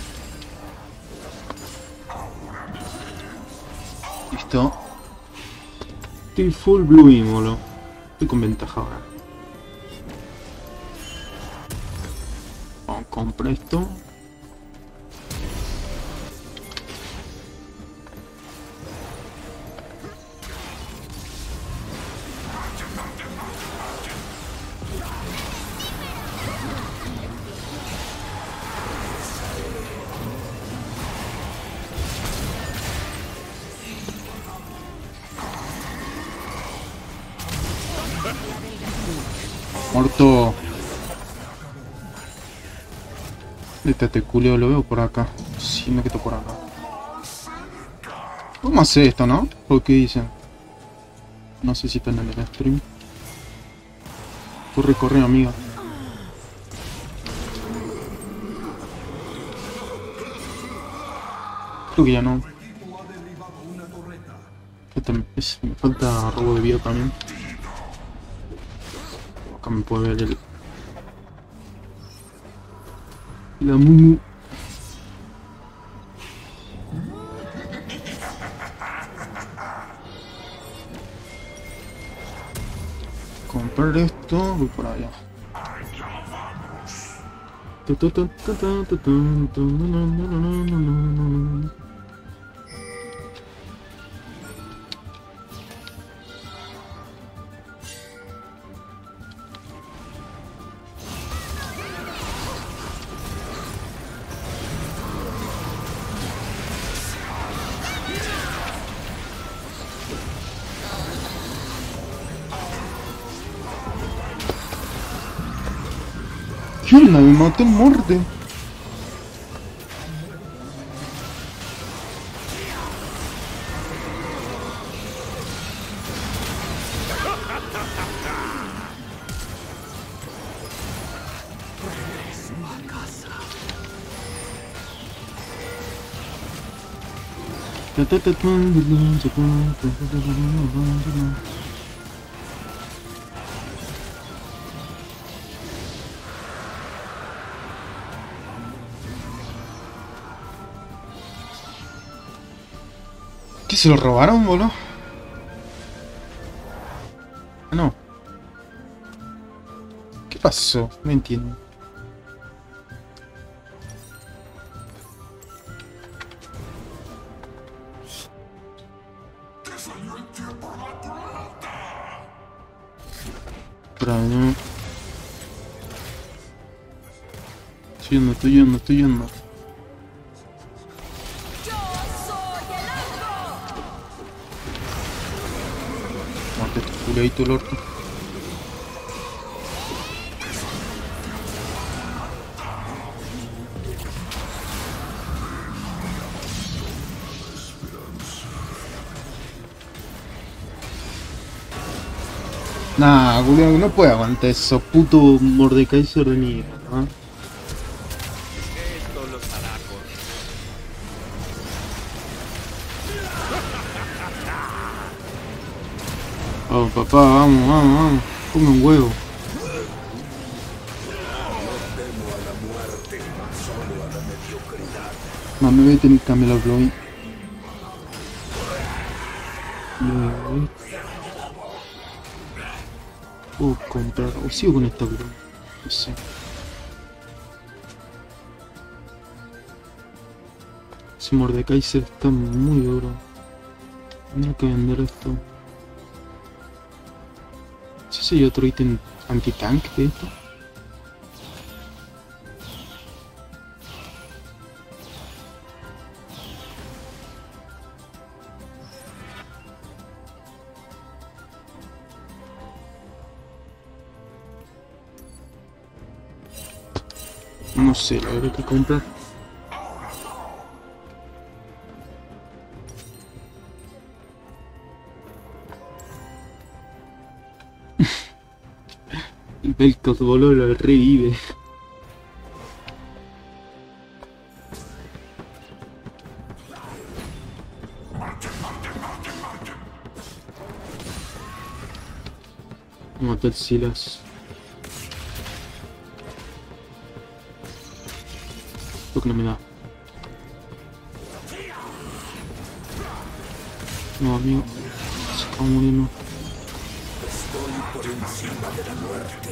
Speaker 1: Listo. Estoy full blue, boludo. Estoy con ventaja ahora. Vamos, compra esto. Muerto. Este culio lo veo por acá. Sí, me quedo por acá. ¿Cómo hace esto, no? ¿Por qué dicen? No sé si están en el stream. Corre, corre, amiga. Creo que ya no. Me falta robo de vida también. Acá me puede ver el... La Mumu. Comprar esto, voy por allá. ¿Qué onda? Me mató el morde. ¿Qué se lo robaron, boludo? No. ¿Qué pasó? No entiendo. Espera, estoy yendo. Mate este culeadito el orto. Nah, culeado, no puede aguantar eso, puto Mordekaiser de mierda, ¿eh?
Speaker 3: Esto los hará correr.
Speaker 1: Vamos, papá, vamos. Come un huevo. No, me voy a tener que cambiar la plugin. Puedo comprar, o sigo con esta plugin. No sé. Ese Mordekaiser está muy duro. Tendré que vender esto. No sé si hay otro ítem anti-tank de esto. No sé, la verdad que comprar. El Vel'Koz voló, lo revive. Matar Silas. Lo que no me da. No, amigo. Se está muriendo.
Speaker 3: Estoy por encima de la muerte.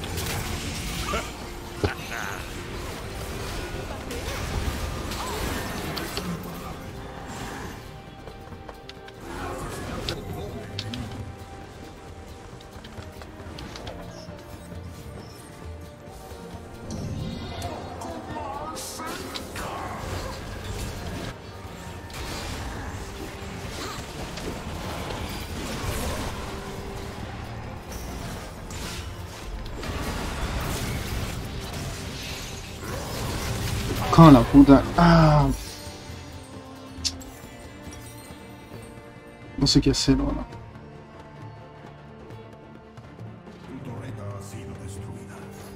Speaker 1: Con la puta. Ah. No sé qué hacer ahora.
Speaker 4: Tu torreta ha sido destruida.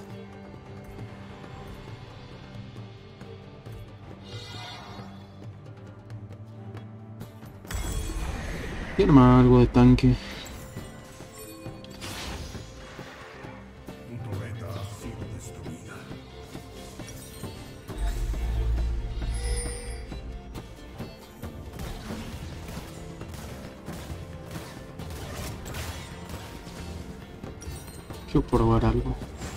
Speaker 1: Quiero más algo de tanque.
Speaker 4: Tu torreta ha sido destruida.
Speaker 1: Quiero probar algo.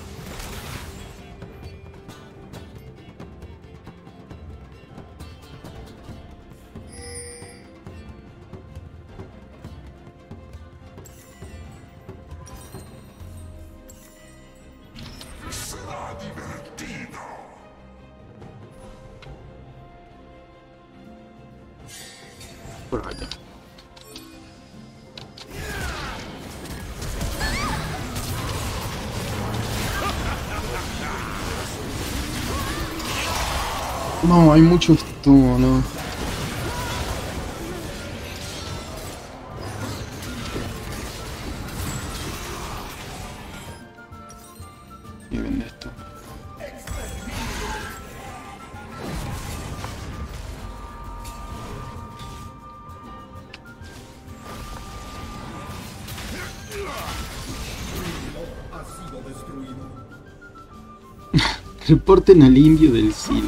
Speaker 1: Por allá. No, hay mucho esto, no. Y vende esto.
Speaker 4: Ha sido destruido.
Speaker 1: Reporten al indio del Sila.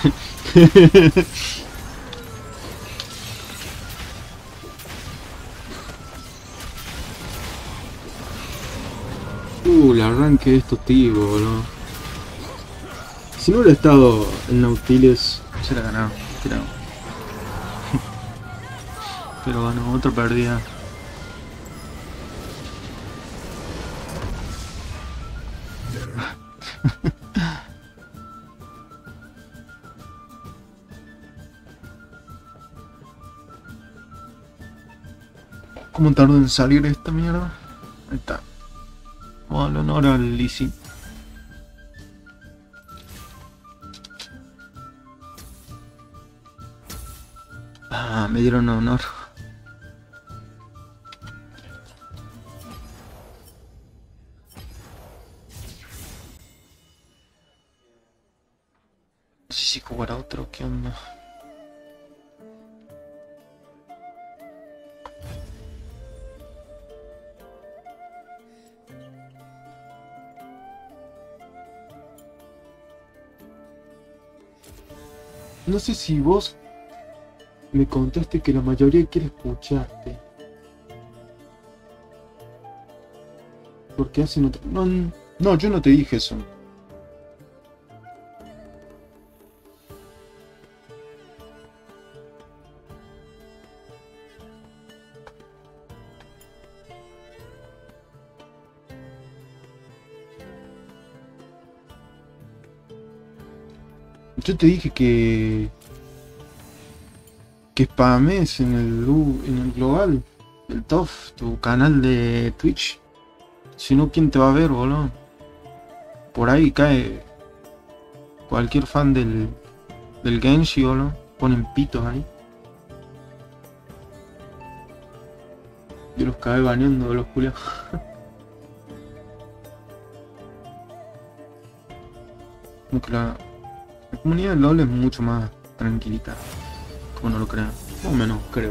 Speaker 1: El arranque de estos tipos, boludo. Si no hubiera estado el Nautilus, se la ganaba, creo. Pero bueno, otra pérdida. ¿Cómo tardó en salir esta mierda? Ahí está. Vamos al honor al Lizzie. Ah, me dieron honor. No sé si jugar a otro, ¿qué onda? No sé si vos me contaste que la mayoría quiere escucharte. Porque hacen otra... No, yo no te dije eso. Yo te dije que spames en el global, el TOF, tu canal de Twitch. Si no, ¿quién te va a ver, boludo? Por ahí cae cualquier fan del Genshi, boludo. Ponen pitos ahí. Yo los cae baneando, los culiados. Como que la comunidad de LOL es mucho más tranquilita. Como no lo crean. Más o menos, creo.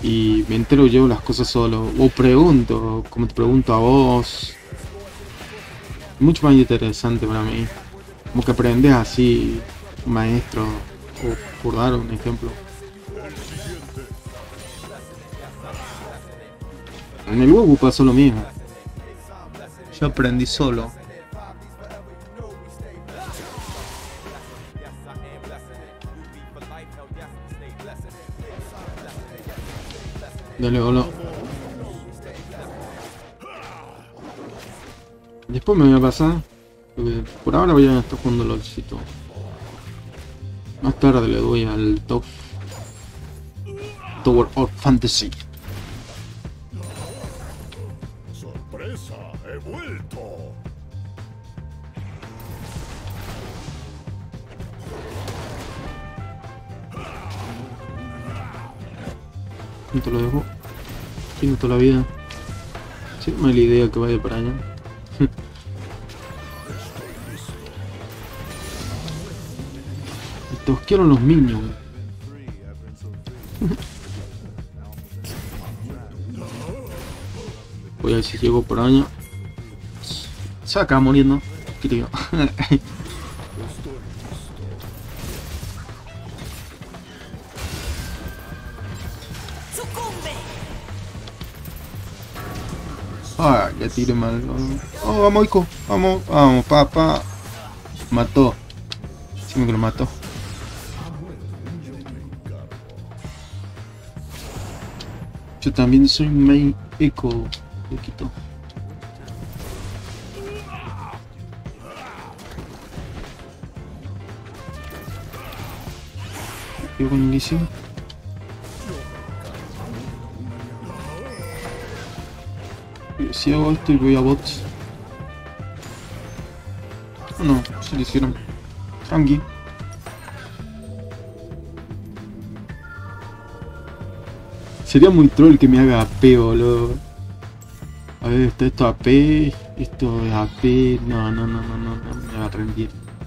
Speaker 1: Y me entero, llevo las cosas solo. O pregunto, como te pregunto a vos. Mucho más interesante para mí. Como que aprendes así, un maestro. O por dar un ejemplo. En el Goku pasó lo mismo. Yo aprendí solo. Dale, boludo. Después me voy a pasar. Porque por ahora voy a estar jugando LOLcito. Más tarde le doy al Tower of Fantasy.
Speaker 4: ¡Sorpresa! ¡He vuelto!
Speaker 1: ¿Cuánto lo dejo? Quinto la vida. Sí, mala idea que vaya para allá. Estos quiero los minions. Voy a ver si llego por allá. Se acaba muriendo, creo.
Speaker 5: ¡Sucumbe!
Speaker 1: Ah, le tiré mal. Oh, vamos, hijo. Vamos, vamos, papá. Mató. Decime que lo mató. Yo también soy main eco. Le quito. ¿Qué con inicio? Si hago esto y voy a bots. Oh, no, se le hicieron. Tranqui. Sería muy troll que me haga AP, boludo. A ver, está esto AP, esto es AP. No, me va a rendir.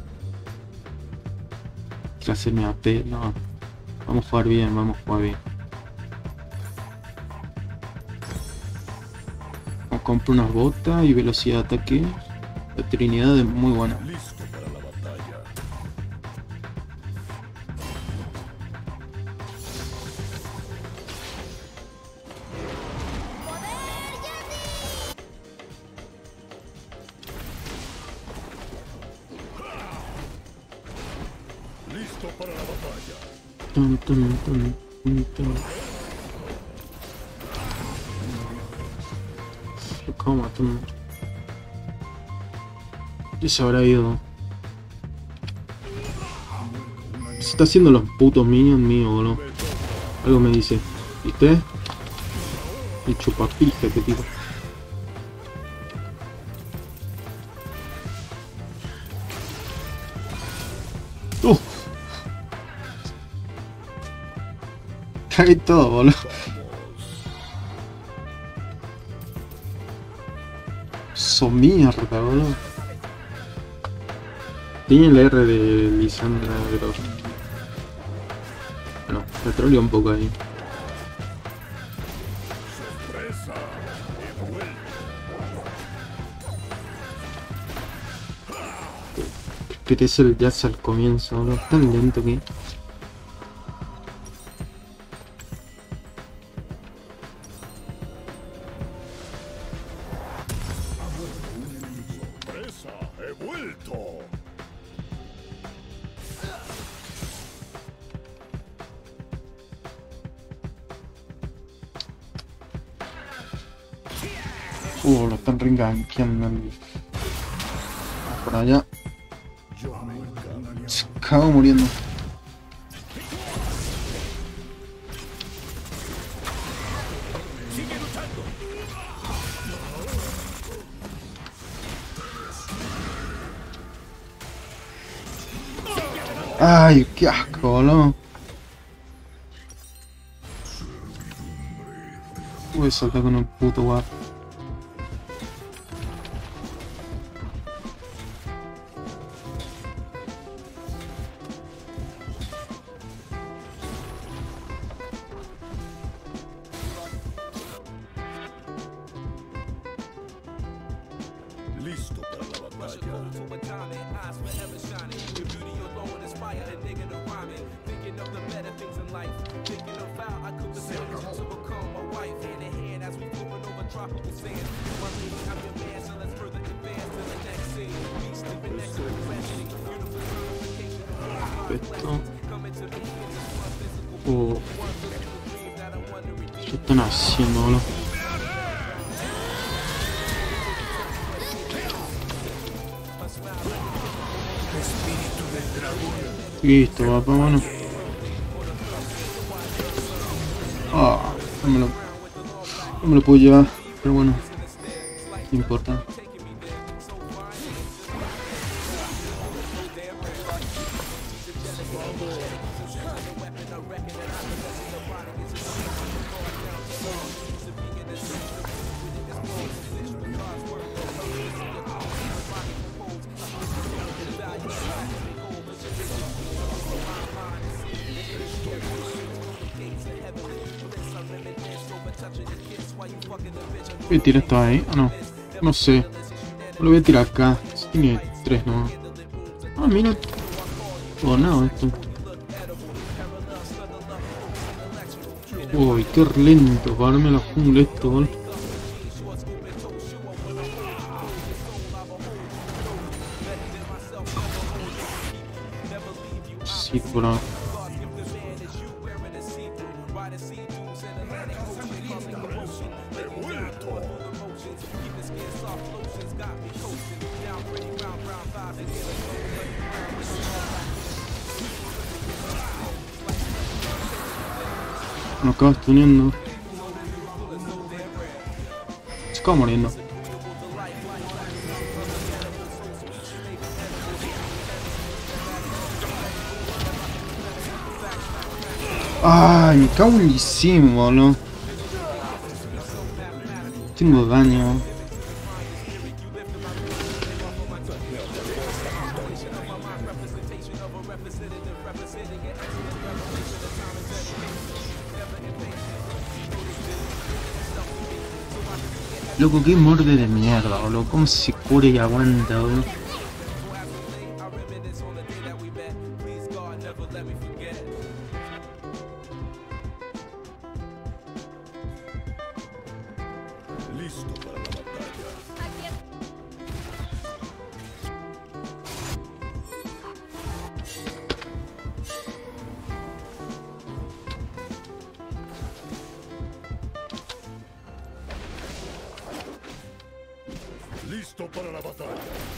Speaker 1: Quiero hacerme AP, no. Vamos a jugar bien, vamos a jugar bien. Compro unas botas y velocidad de ataque. La Trinidad es muy buena.
Speaker 4: Listo para la batalla. Listo para la batalla.
Speaker 1: Tum, tum, tum, tum, tum. ¿Cómo? ¿Qué se habrá ido? Se está haciendo los putos minions míos, boludo. Algo me dice. ¿Viste? El chupapija que tipo. Cagué todo, boludo. Son mierda, boludo. Tiene el R de Lisandra, pero... Bueno, me troleo un poco ahí.
Speaker 4: ¡Sorpresa! He vuelto.
Speaker 1: Esperé el jazz al comienzo, boludo. Tan lento que...
Speaker 4: ¡Sorpresa! ¡He vuelto!
Speaker 1: Lo están reenganqueando. Por allá. Se acabó muriendo. Ay, qué asco, ¿no? Voy a saltar con un puto guap.
Speaker 4: Listo para la batalla.
Speaker 1: Perfecto. Oh. ¿Qué están haciendo, boludo? Listo, papá, bueno. Ah, no me lo puedo llevar, pero bueno, no importa. Voy a tirar esto ahí, o no, no sé. Lo voy a tirar acá. Tiene 3, ¿no? Ah, mira. Oh, no, esto. Uy, qué lento pararme la jungla esto, boludo. Sí, bro. Me acabas teniendo. Se acaba muriendo. Ay, me cago en lisísimo, boludo. Tengo daño. Loco, qué morde de mierda, boludo. ¿Cómo se cura y aguanta, boludo?
Speaker 4: Listo para la batalla. Listo para la batalla.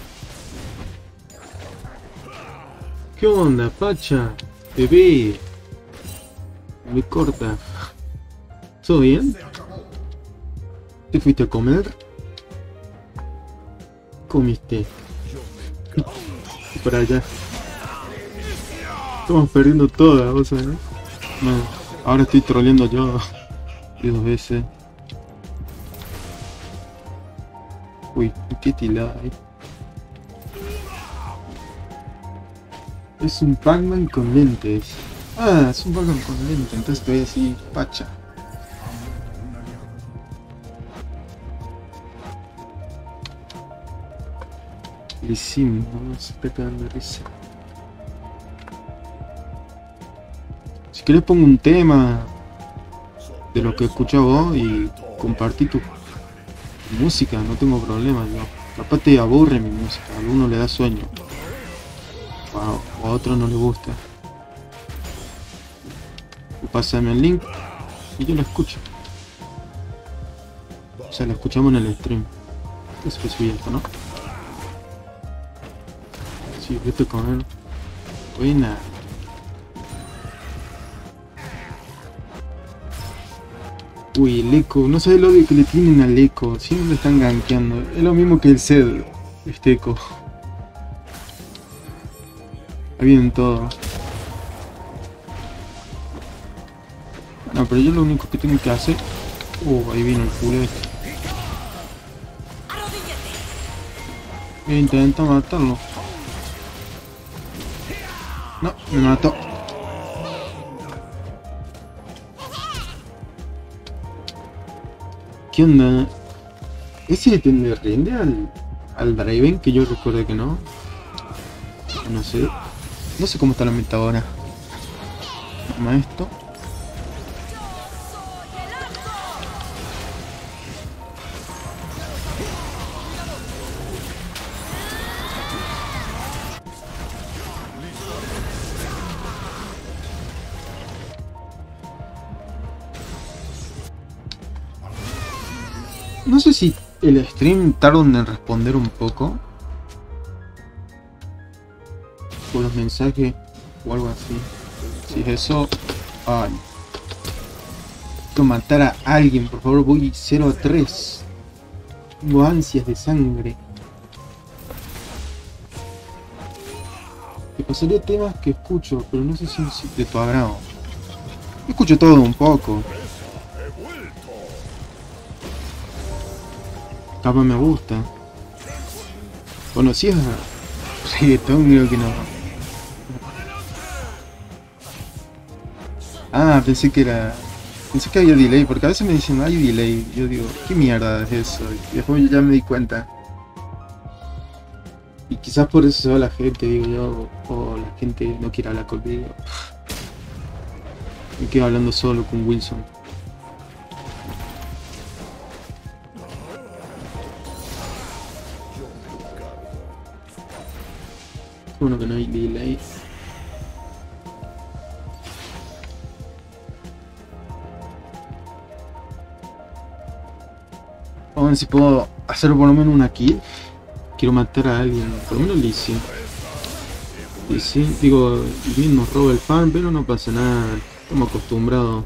Speaker 1: ¿Qué onda, Pacha? Bebé. Me corta. ¿Todo bien? ¿Te fuiste a comer? Comiste. Y para allá. Estamos perdiendo todas, vos sabés. No, ahora estoy troleando yo. Y 2 veces. Uy, qué tilada ahí. Es un Pac-Man con lentes. Ah, es un Pac-Man con lentes. Entonces te voy a decir Pacha. Lisísimo, se está cagando de risa. Si querés pongo un tema de lo que escuchás vos y compartí tu música, no tengo problema. Yo. Capaz te aburre mi música, a alguno le da sueño. O a otro no le gusta. O pásame el link y yo lo escucho. O sea, lo escuchamos en el stream. Eso que subí esto, ¿no? Sí, vete con él. Buena. Uy, el eco. No sabes lo odio que le tienen al eco. Siempre lo están gankeando. Es lo mismo que el Zed. Este eco. Ahí vienen todos. No, pero yo lo único que tengo que hacer... ahí viene el culo este. Voy a intentar matarlo. No, me mató. ¿Qué onda? ¿Ese le rinde al Draven, que yo recuerdo que no. No sé. No sé cómo está la meta ahora. Toma esto. No sé si el stream tarda en responder un poco por los mensajes o algo así. Si es eso, ay, quiero matar a alguien, por favor. Voy 0-3. Tengo ansias de sangre. Te pasaría temas que escucho, pero no sé si de tu agrado. Escucho todo un poco. Capaz me gusta. ¿Conocías reggaetón? Creo que no. Ah, pensé que era... Pensé que había delay, porque a veces me dicen hay delay. Yo digo, ¿qué mierda es eso? Y después ya me di cuenta. Y quizás por eso se va la gente, digo yo, o la gente no quiere hablar conmigo. Me quedo hablando solo con Wilson. Bueno que no hay delay. Vamos a ver si puedo hacer por lo menos una kill. Quiero matar a alguien, por lo menos Lee Sin. Lee Sin, digo, el mismo roba el farm, pero no pasa nada. Estamos acostumbrados.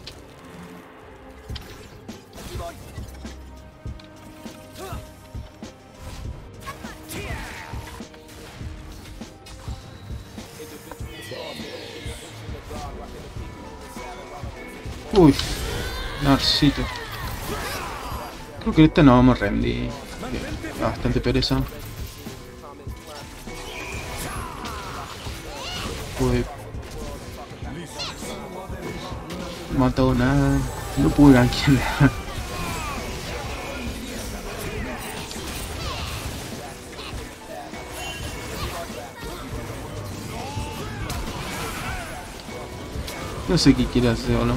Speaker 1: Uy, Narcito. Creo que esta no vamos a rendir. Bastante pereza. Pues... no he matado nada. No pude gankear nada. No sé qué quiere hacer o no.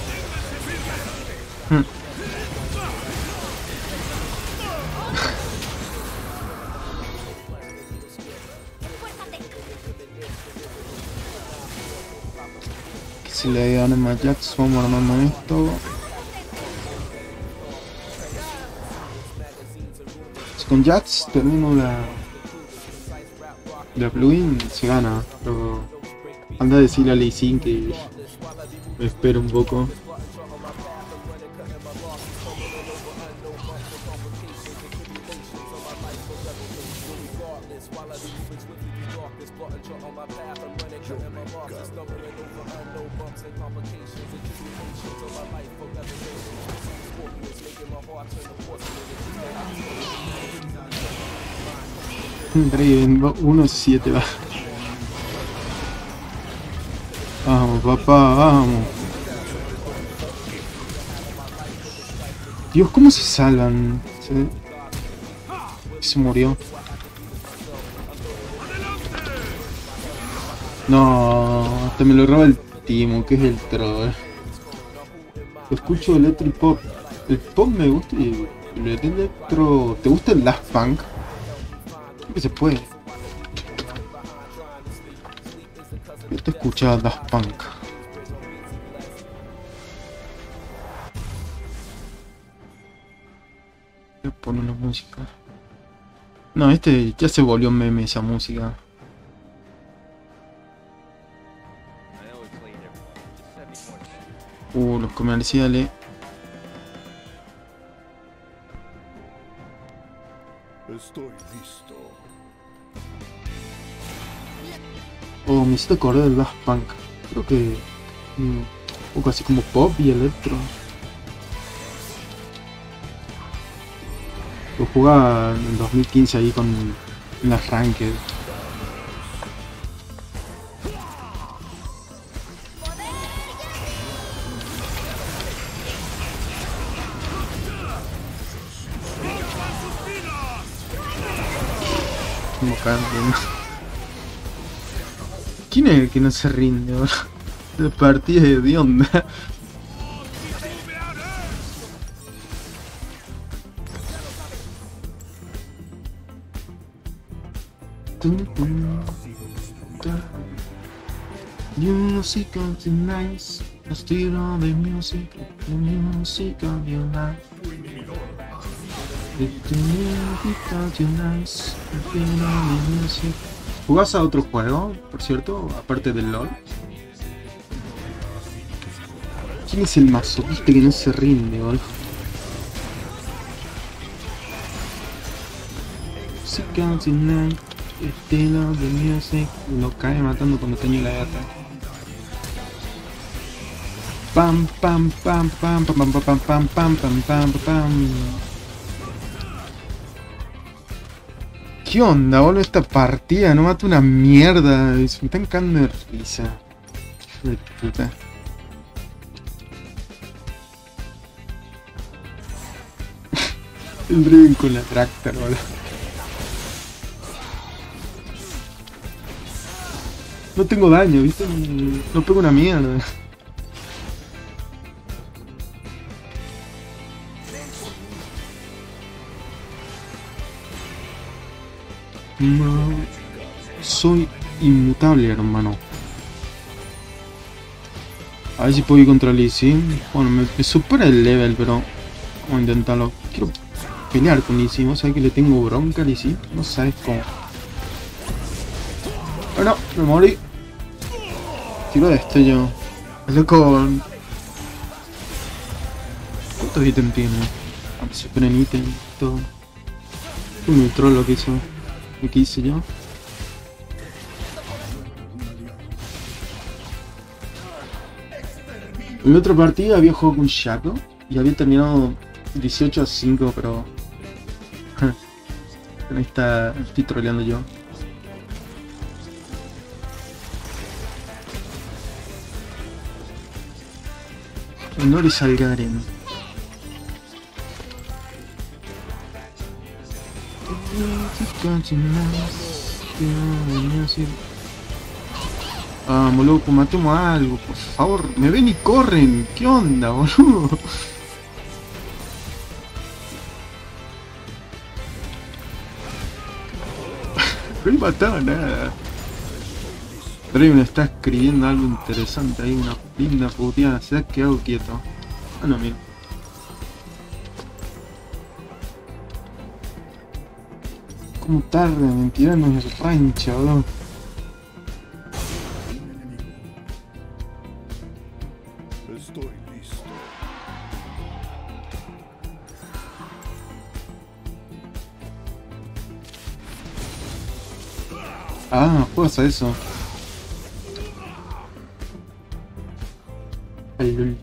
Speaker 1: Que si le dan a Jax, vamos armando esto. Si con Jax termino la plugin, se gana, pero anda a decirle a Lee Sin que me espero un poco. Draven 1-7 va. Vamos, papá, vamos. Dios, ¿cómo se salvan? Se murió. No, hasta me lo roba el Timo, que es el troll. Escucho Electric Pop. El pop me gusta y el electro... ¿Te gusta el Daft Punk? Creo que se puede. Yo te escuchaba Daft Punk. Voy a poner una música. No, este ya se volvió meme esa música. Los comerciales.
Speaker 4: Estoy listo.
Speaker 1: Oh, me hiciste acordar del Daft Punk. Creo que... un poco así como pop y electro. Lo jugaba en 2015 ahí con las Ranked. invocando. ¿Quién es el que no se rinde ahora? La partida de onda. Music of the nice, the style of the music of your life. The music of your nice, the style of the music. ¿Jugás a otro juego, por cierto, aparte del LOL? ¿Quién es el masoquista que no se rinde, boludo? Music of the night, the style of the music. Lo cae matando cuando tenía la gata. Pam pam pam pam pam pam pam pam pam pam pam pam. ¿Qué onda, boludo? Esta partida no mata una mierda. Me están cagando de risa. Hijo de puta. El Draven con la Tractor, boludo. No tengo daño, ¿viste? No pego una mierda. No, soy inmutable, hermano. A ver si puedo ir contra Lee Sin. Bueno, me supera el level, pero vamos a intentarlo. Quiero pelear con Lee Sin. ¿Vos sabés que le tengo bronca a Lee Sin? No sabes cómo. Bueno, me morí. Tiro de esto yo. Es loco. ¿Cuántos ítems tiene? A ver si ponen ítems y todo. Un neutral lo que hizo. Lo que hice yo. En la otra partida había jugado con Shaco y había terminado 18-5, pero ahí está, estoy troleando yo. Nori Salgaren. Vamos, loco, matemos algo, por favor. Me ven y corren. ¿Qué onda, boludo? No he matado nada. Draven está escribiendo algo interesante ahí, una linda puteada. Se ha quedado quieto. Ah, no, mira. ¿Cómo tardan en tirarnos en su rancha, boludo?
Speaker 4: Estoy listo.
Speaker 1: Ah, juegas a eso. Ay, lol.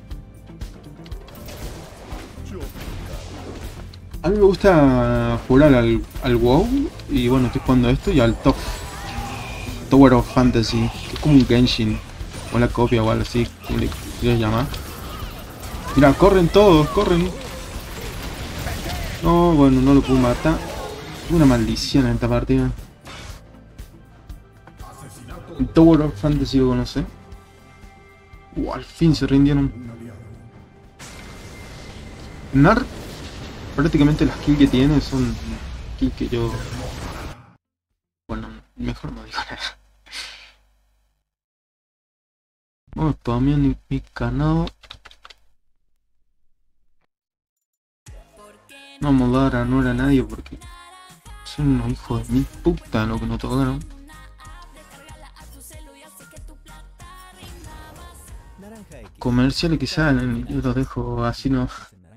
Speaker 1: A mí me gusta jugar al WoW y bueno, estoy jugando esto y al Tower of Fantasy, que es como un Genshin o la copia o algo así, como le quieras llamar. Mira, corren todos, corren. No, bueno, no lo puedo matar. Una maldición en esta partida. El Tower of Fantasy lo conoce. Al fin se rindieron. Nar, prácticamente las kills que tiene son kills que yo... Bueno, mejor no digo nada. Bueno, todavía mi canal. No vamos a dar a honor a nadie porque son unos hijos de mi puta lo que no tocaron. Comerciales que salen, yo los dejo así, no.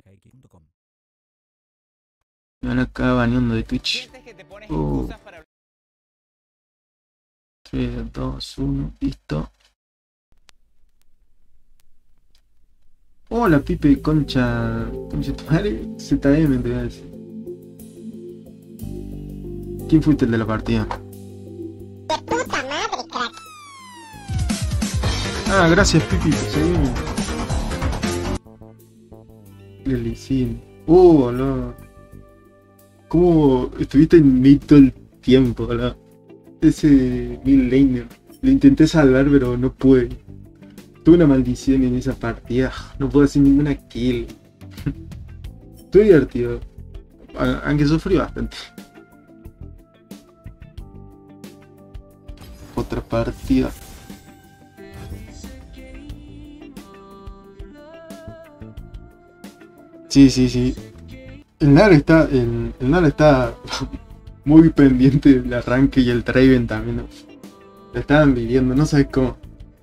Speaker 1: Me van acá baneando de Twitch. 3, 2, 1, listo. Hola Pipe, concha tu madre, ZM te voy a decir. ¿Quién fuiste el de la partida?
Speaker 6: De puta madre, crack.
Speaker 1: Ah, gracias Pipi por seguirme. Lelicín. Boludo. ¿Cómo estuviste en mí todo el tiempo, boludo. Ese Bill Lane lo intenté salvar, pero no pude. Tuve una maldición en esa partida. No puedo hacer ninguna kill. Estuvo divertido. Aunque sufrí bastante. Otra partida. Sí. El Nar está muy pendiente del arranque y el Draven también, ¿no? Lo estaban viviendo, no sabes cómo.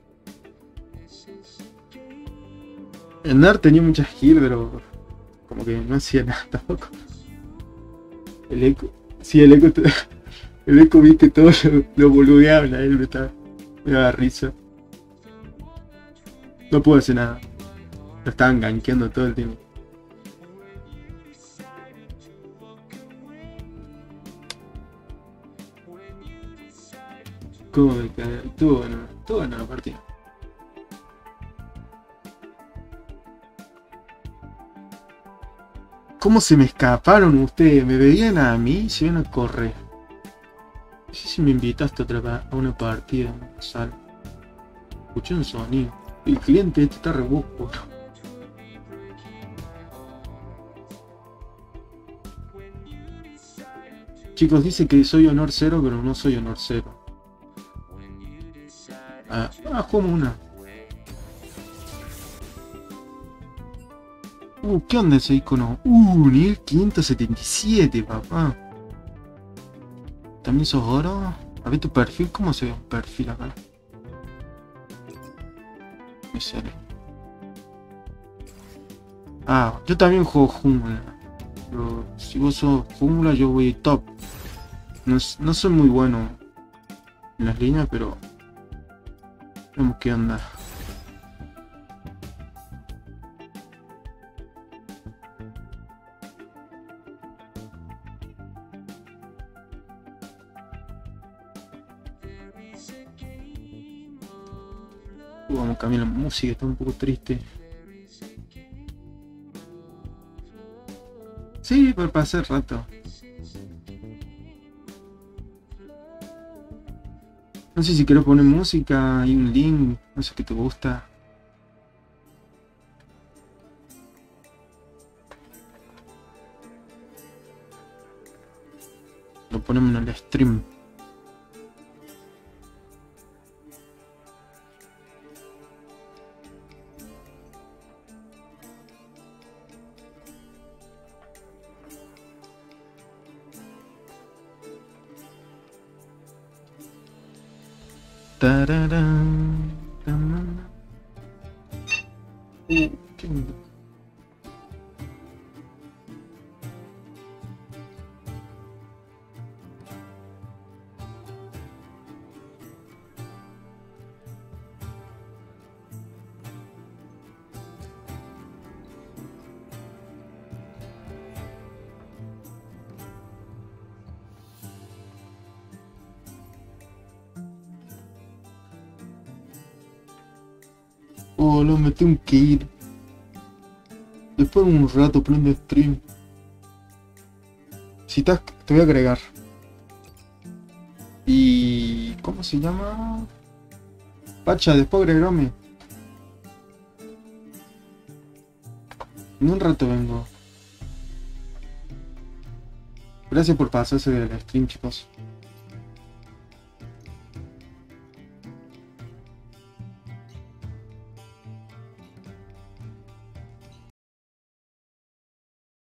Speaker 1: El Nar tenía muchas kills, pero como que no hacía nada tampoco. El Echo, sí, el Echo vi que todos lo boludeaban a él, me daba risa. No pudo hacer nada. Lo estaban gankeando todo el tiempo. ¿Cómo me cae? Estuvo buena la partida. ¿Cómo se me escaparon ustedes? Me veían a mí y se iban a correr. No sé si me invitaste a una partida en la sala. Escuché un sonido. El cliente este está re busco. Chicos, dice que soy honor 0, pero no soy honor 0. Como una. ¿Qué onda ese icono? Nivel 577, papá. ¿También sos oro? A ver tu perfil, ¿cómo se ve un perfil acá? Me sale. Yo también juego jungla. Pero si vos sos jungla, yo voy top. No soy muy bueno en las líneas, pero vemos qué onda. Vamos a cambiar la música, está un poco triste. Sí, para pasar rato. No sé si quiero poner música, hay un link, no sé qué te gusta. Lo ponemos en el stream. Tararán, tararán. Qué lindo. Lo me tengo que ir. Después de un rato prendo stream. Si estás, te voy a agregar. Y... ¿cómo se llama? Pacha, después agregame. En un rato vengo. Gracias por pasarse del stream, chicos.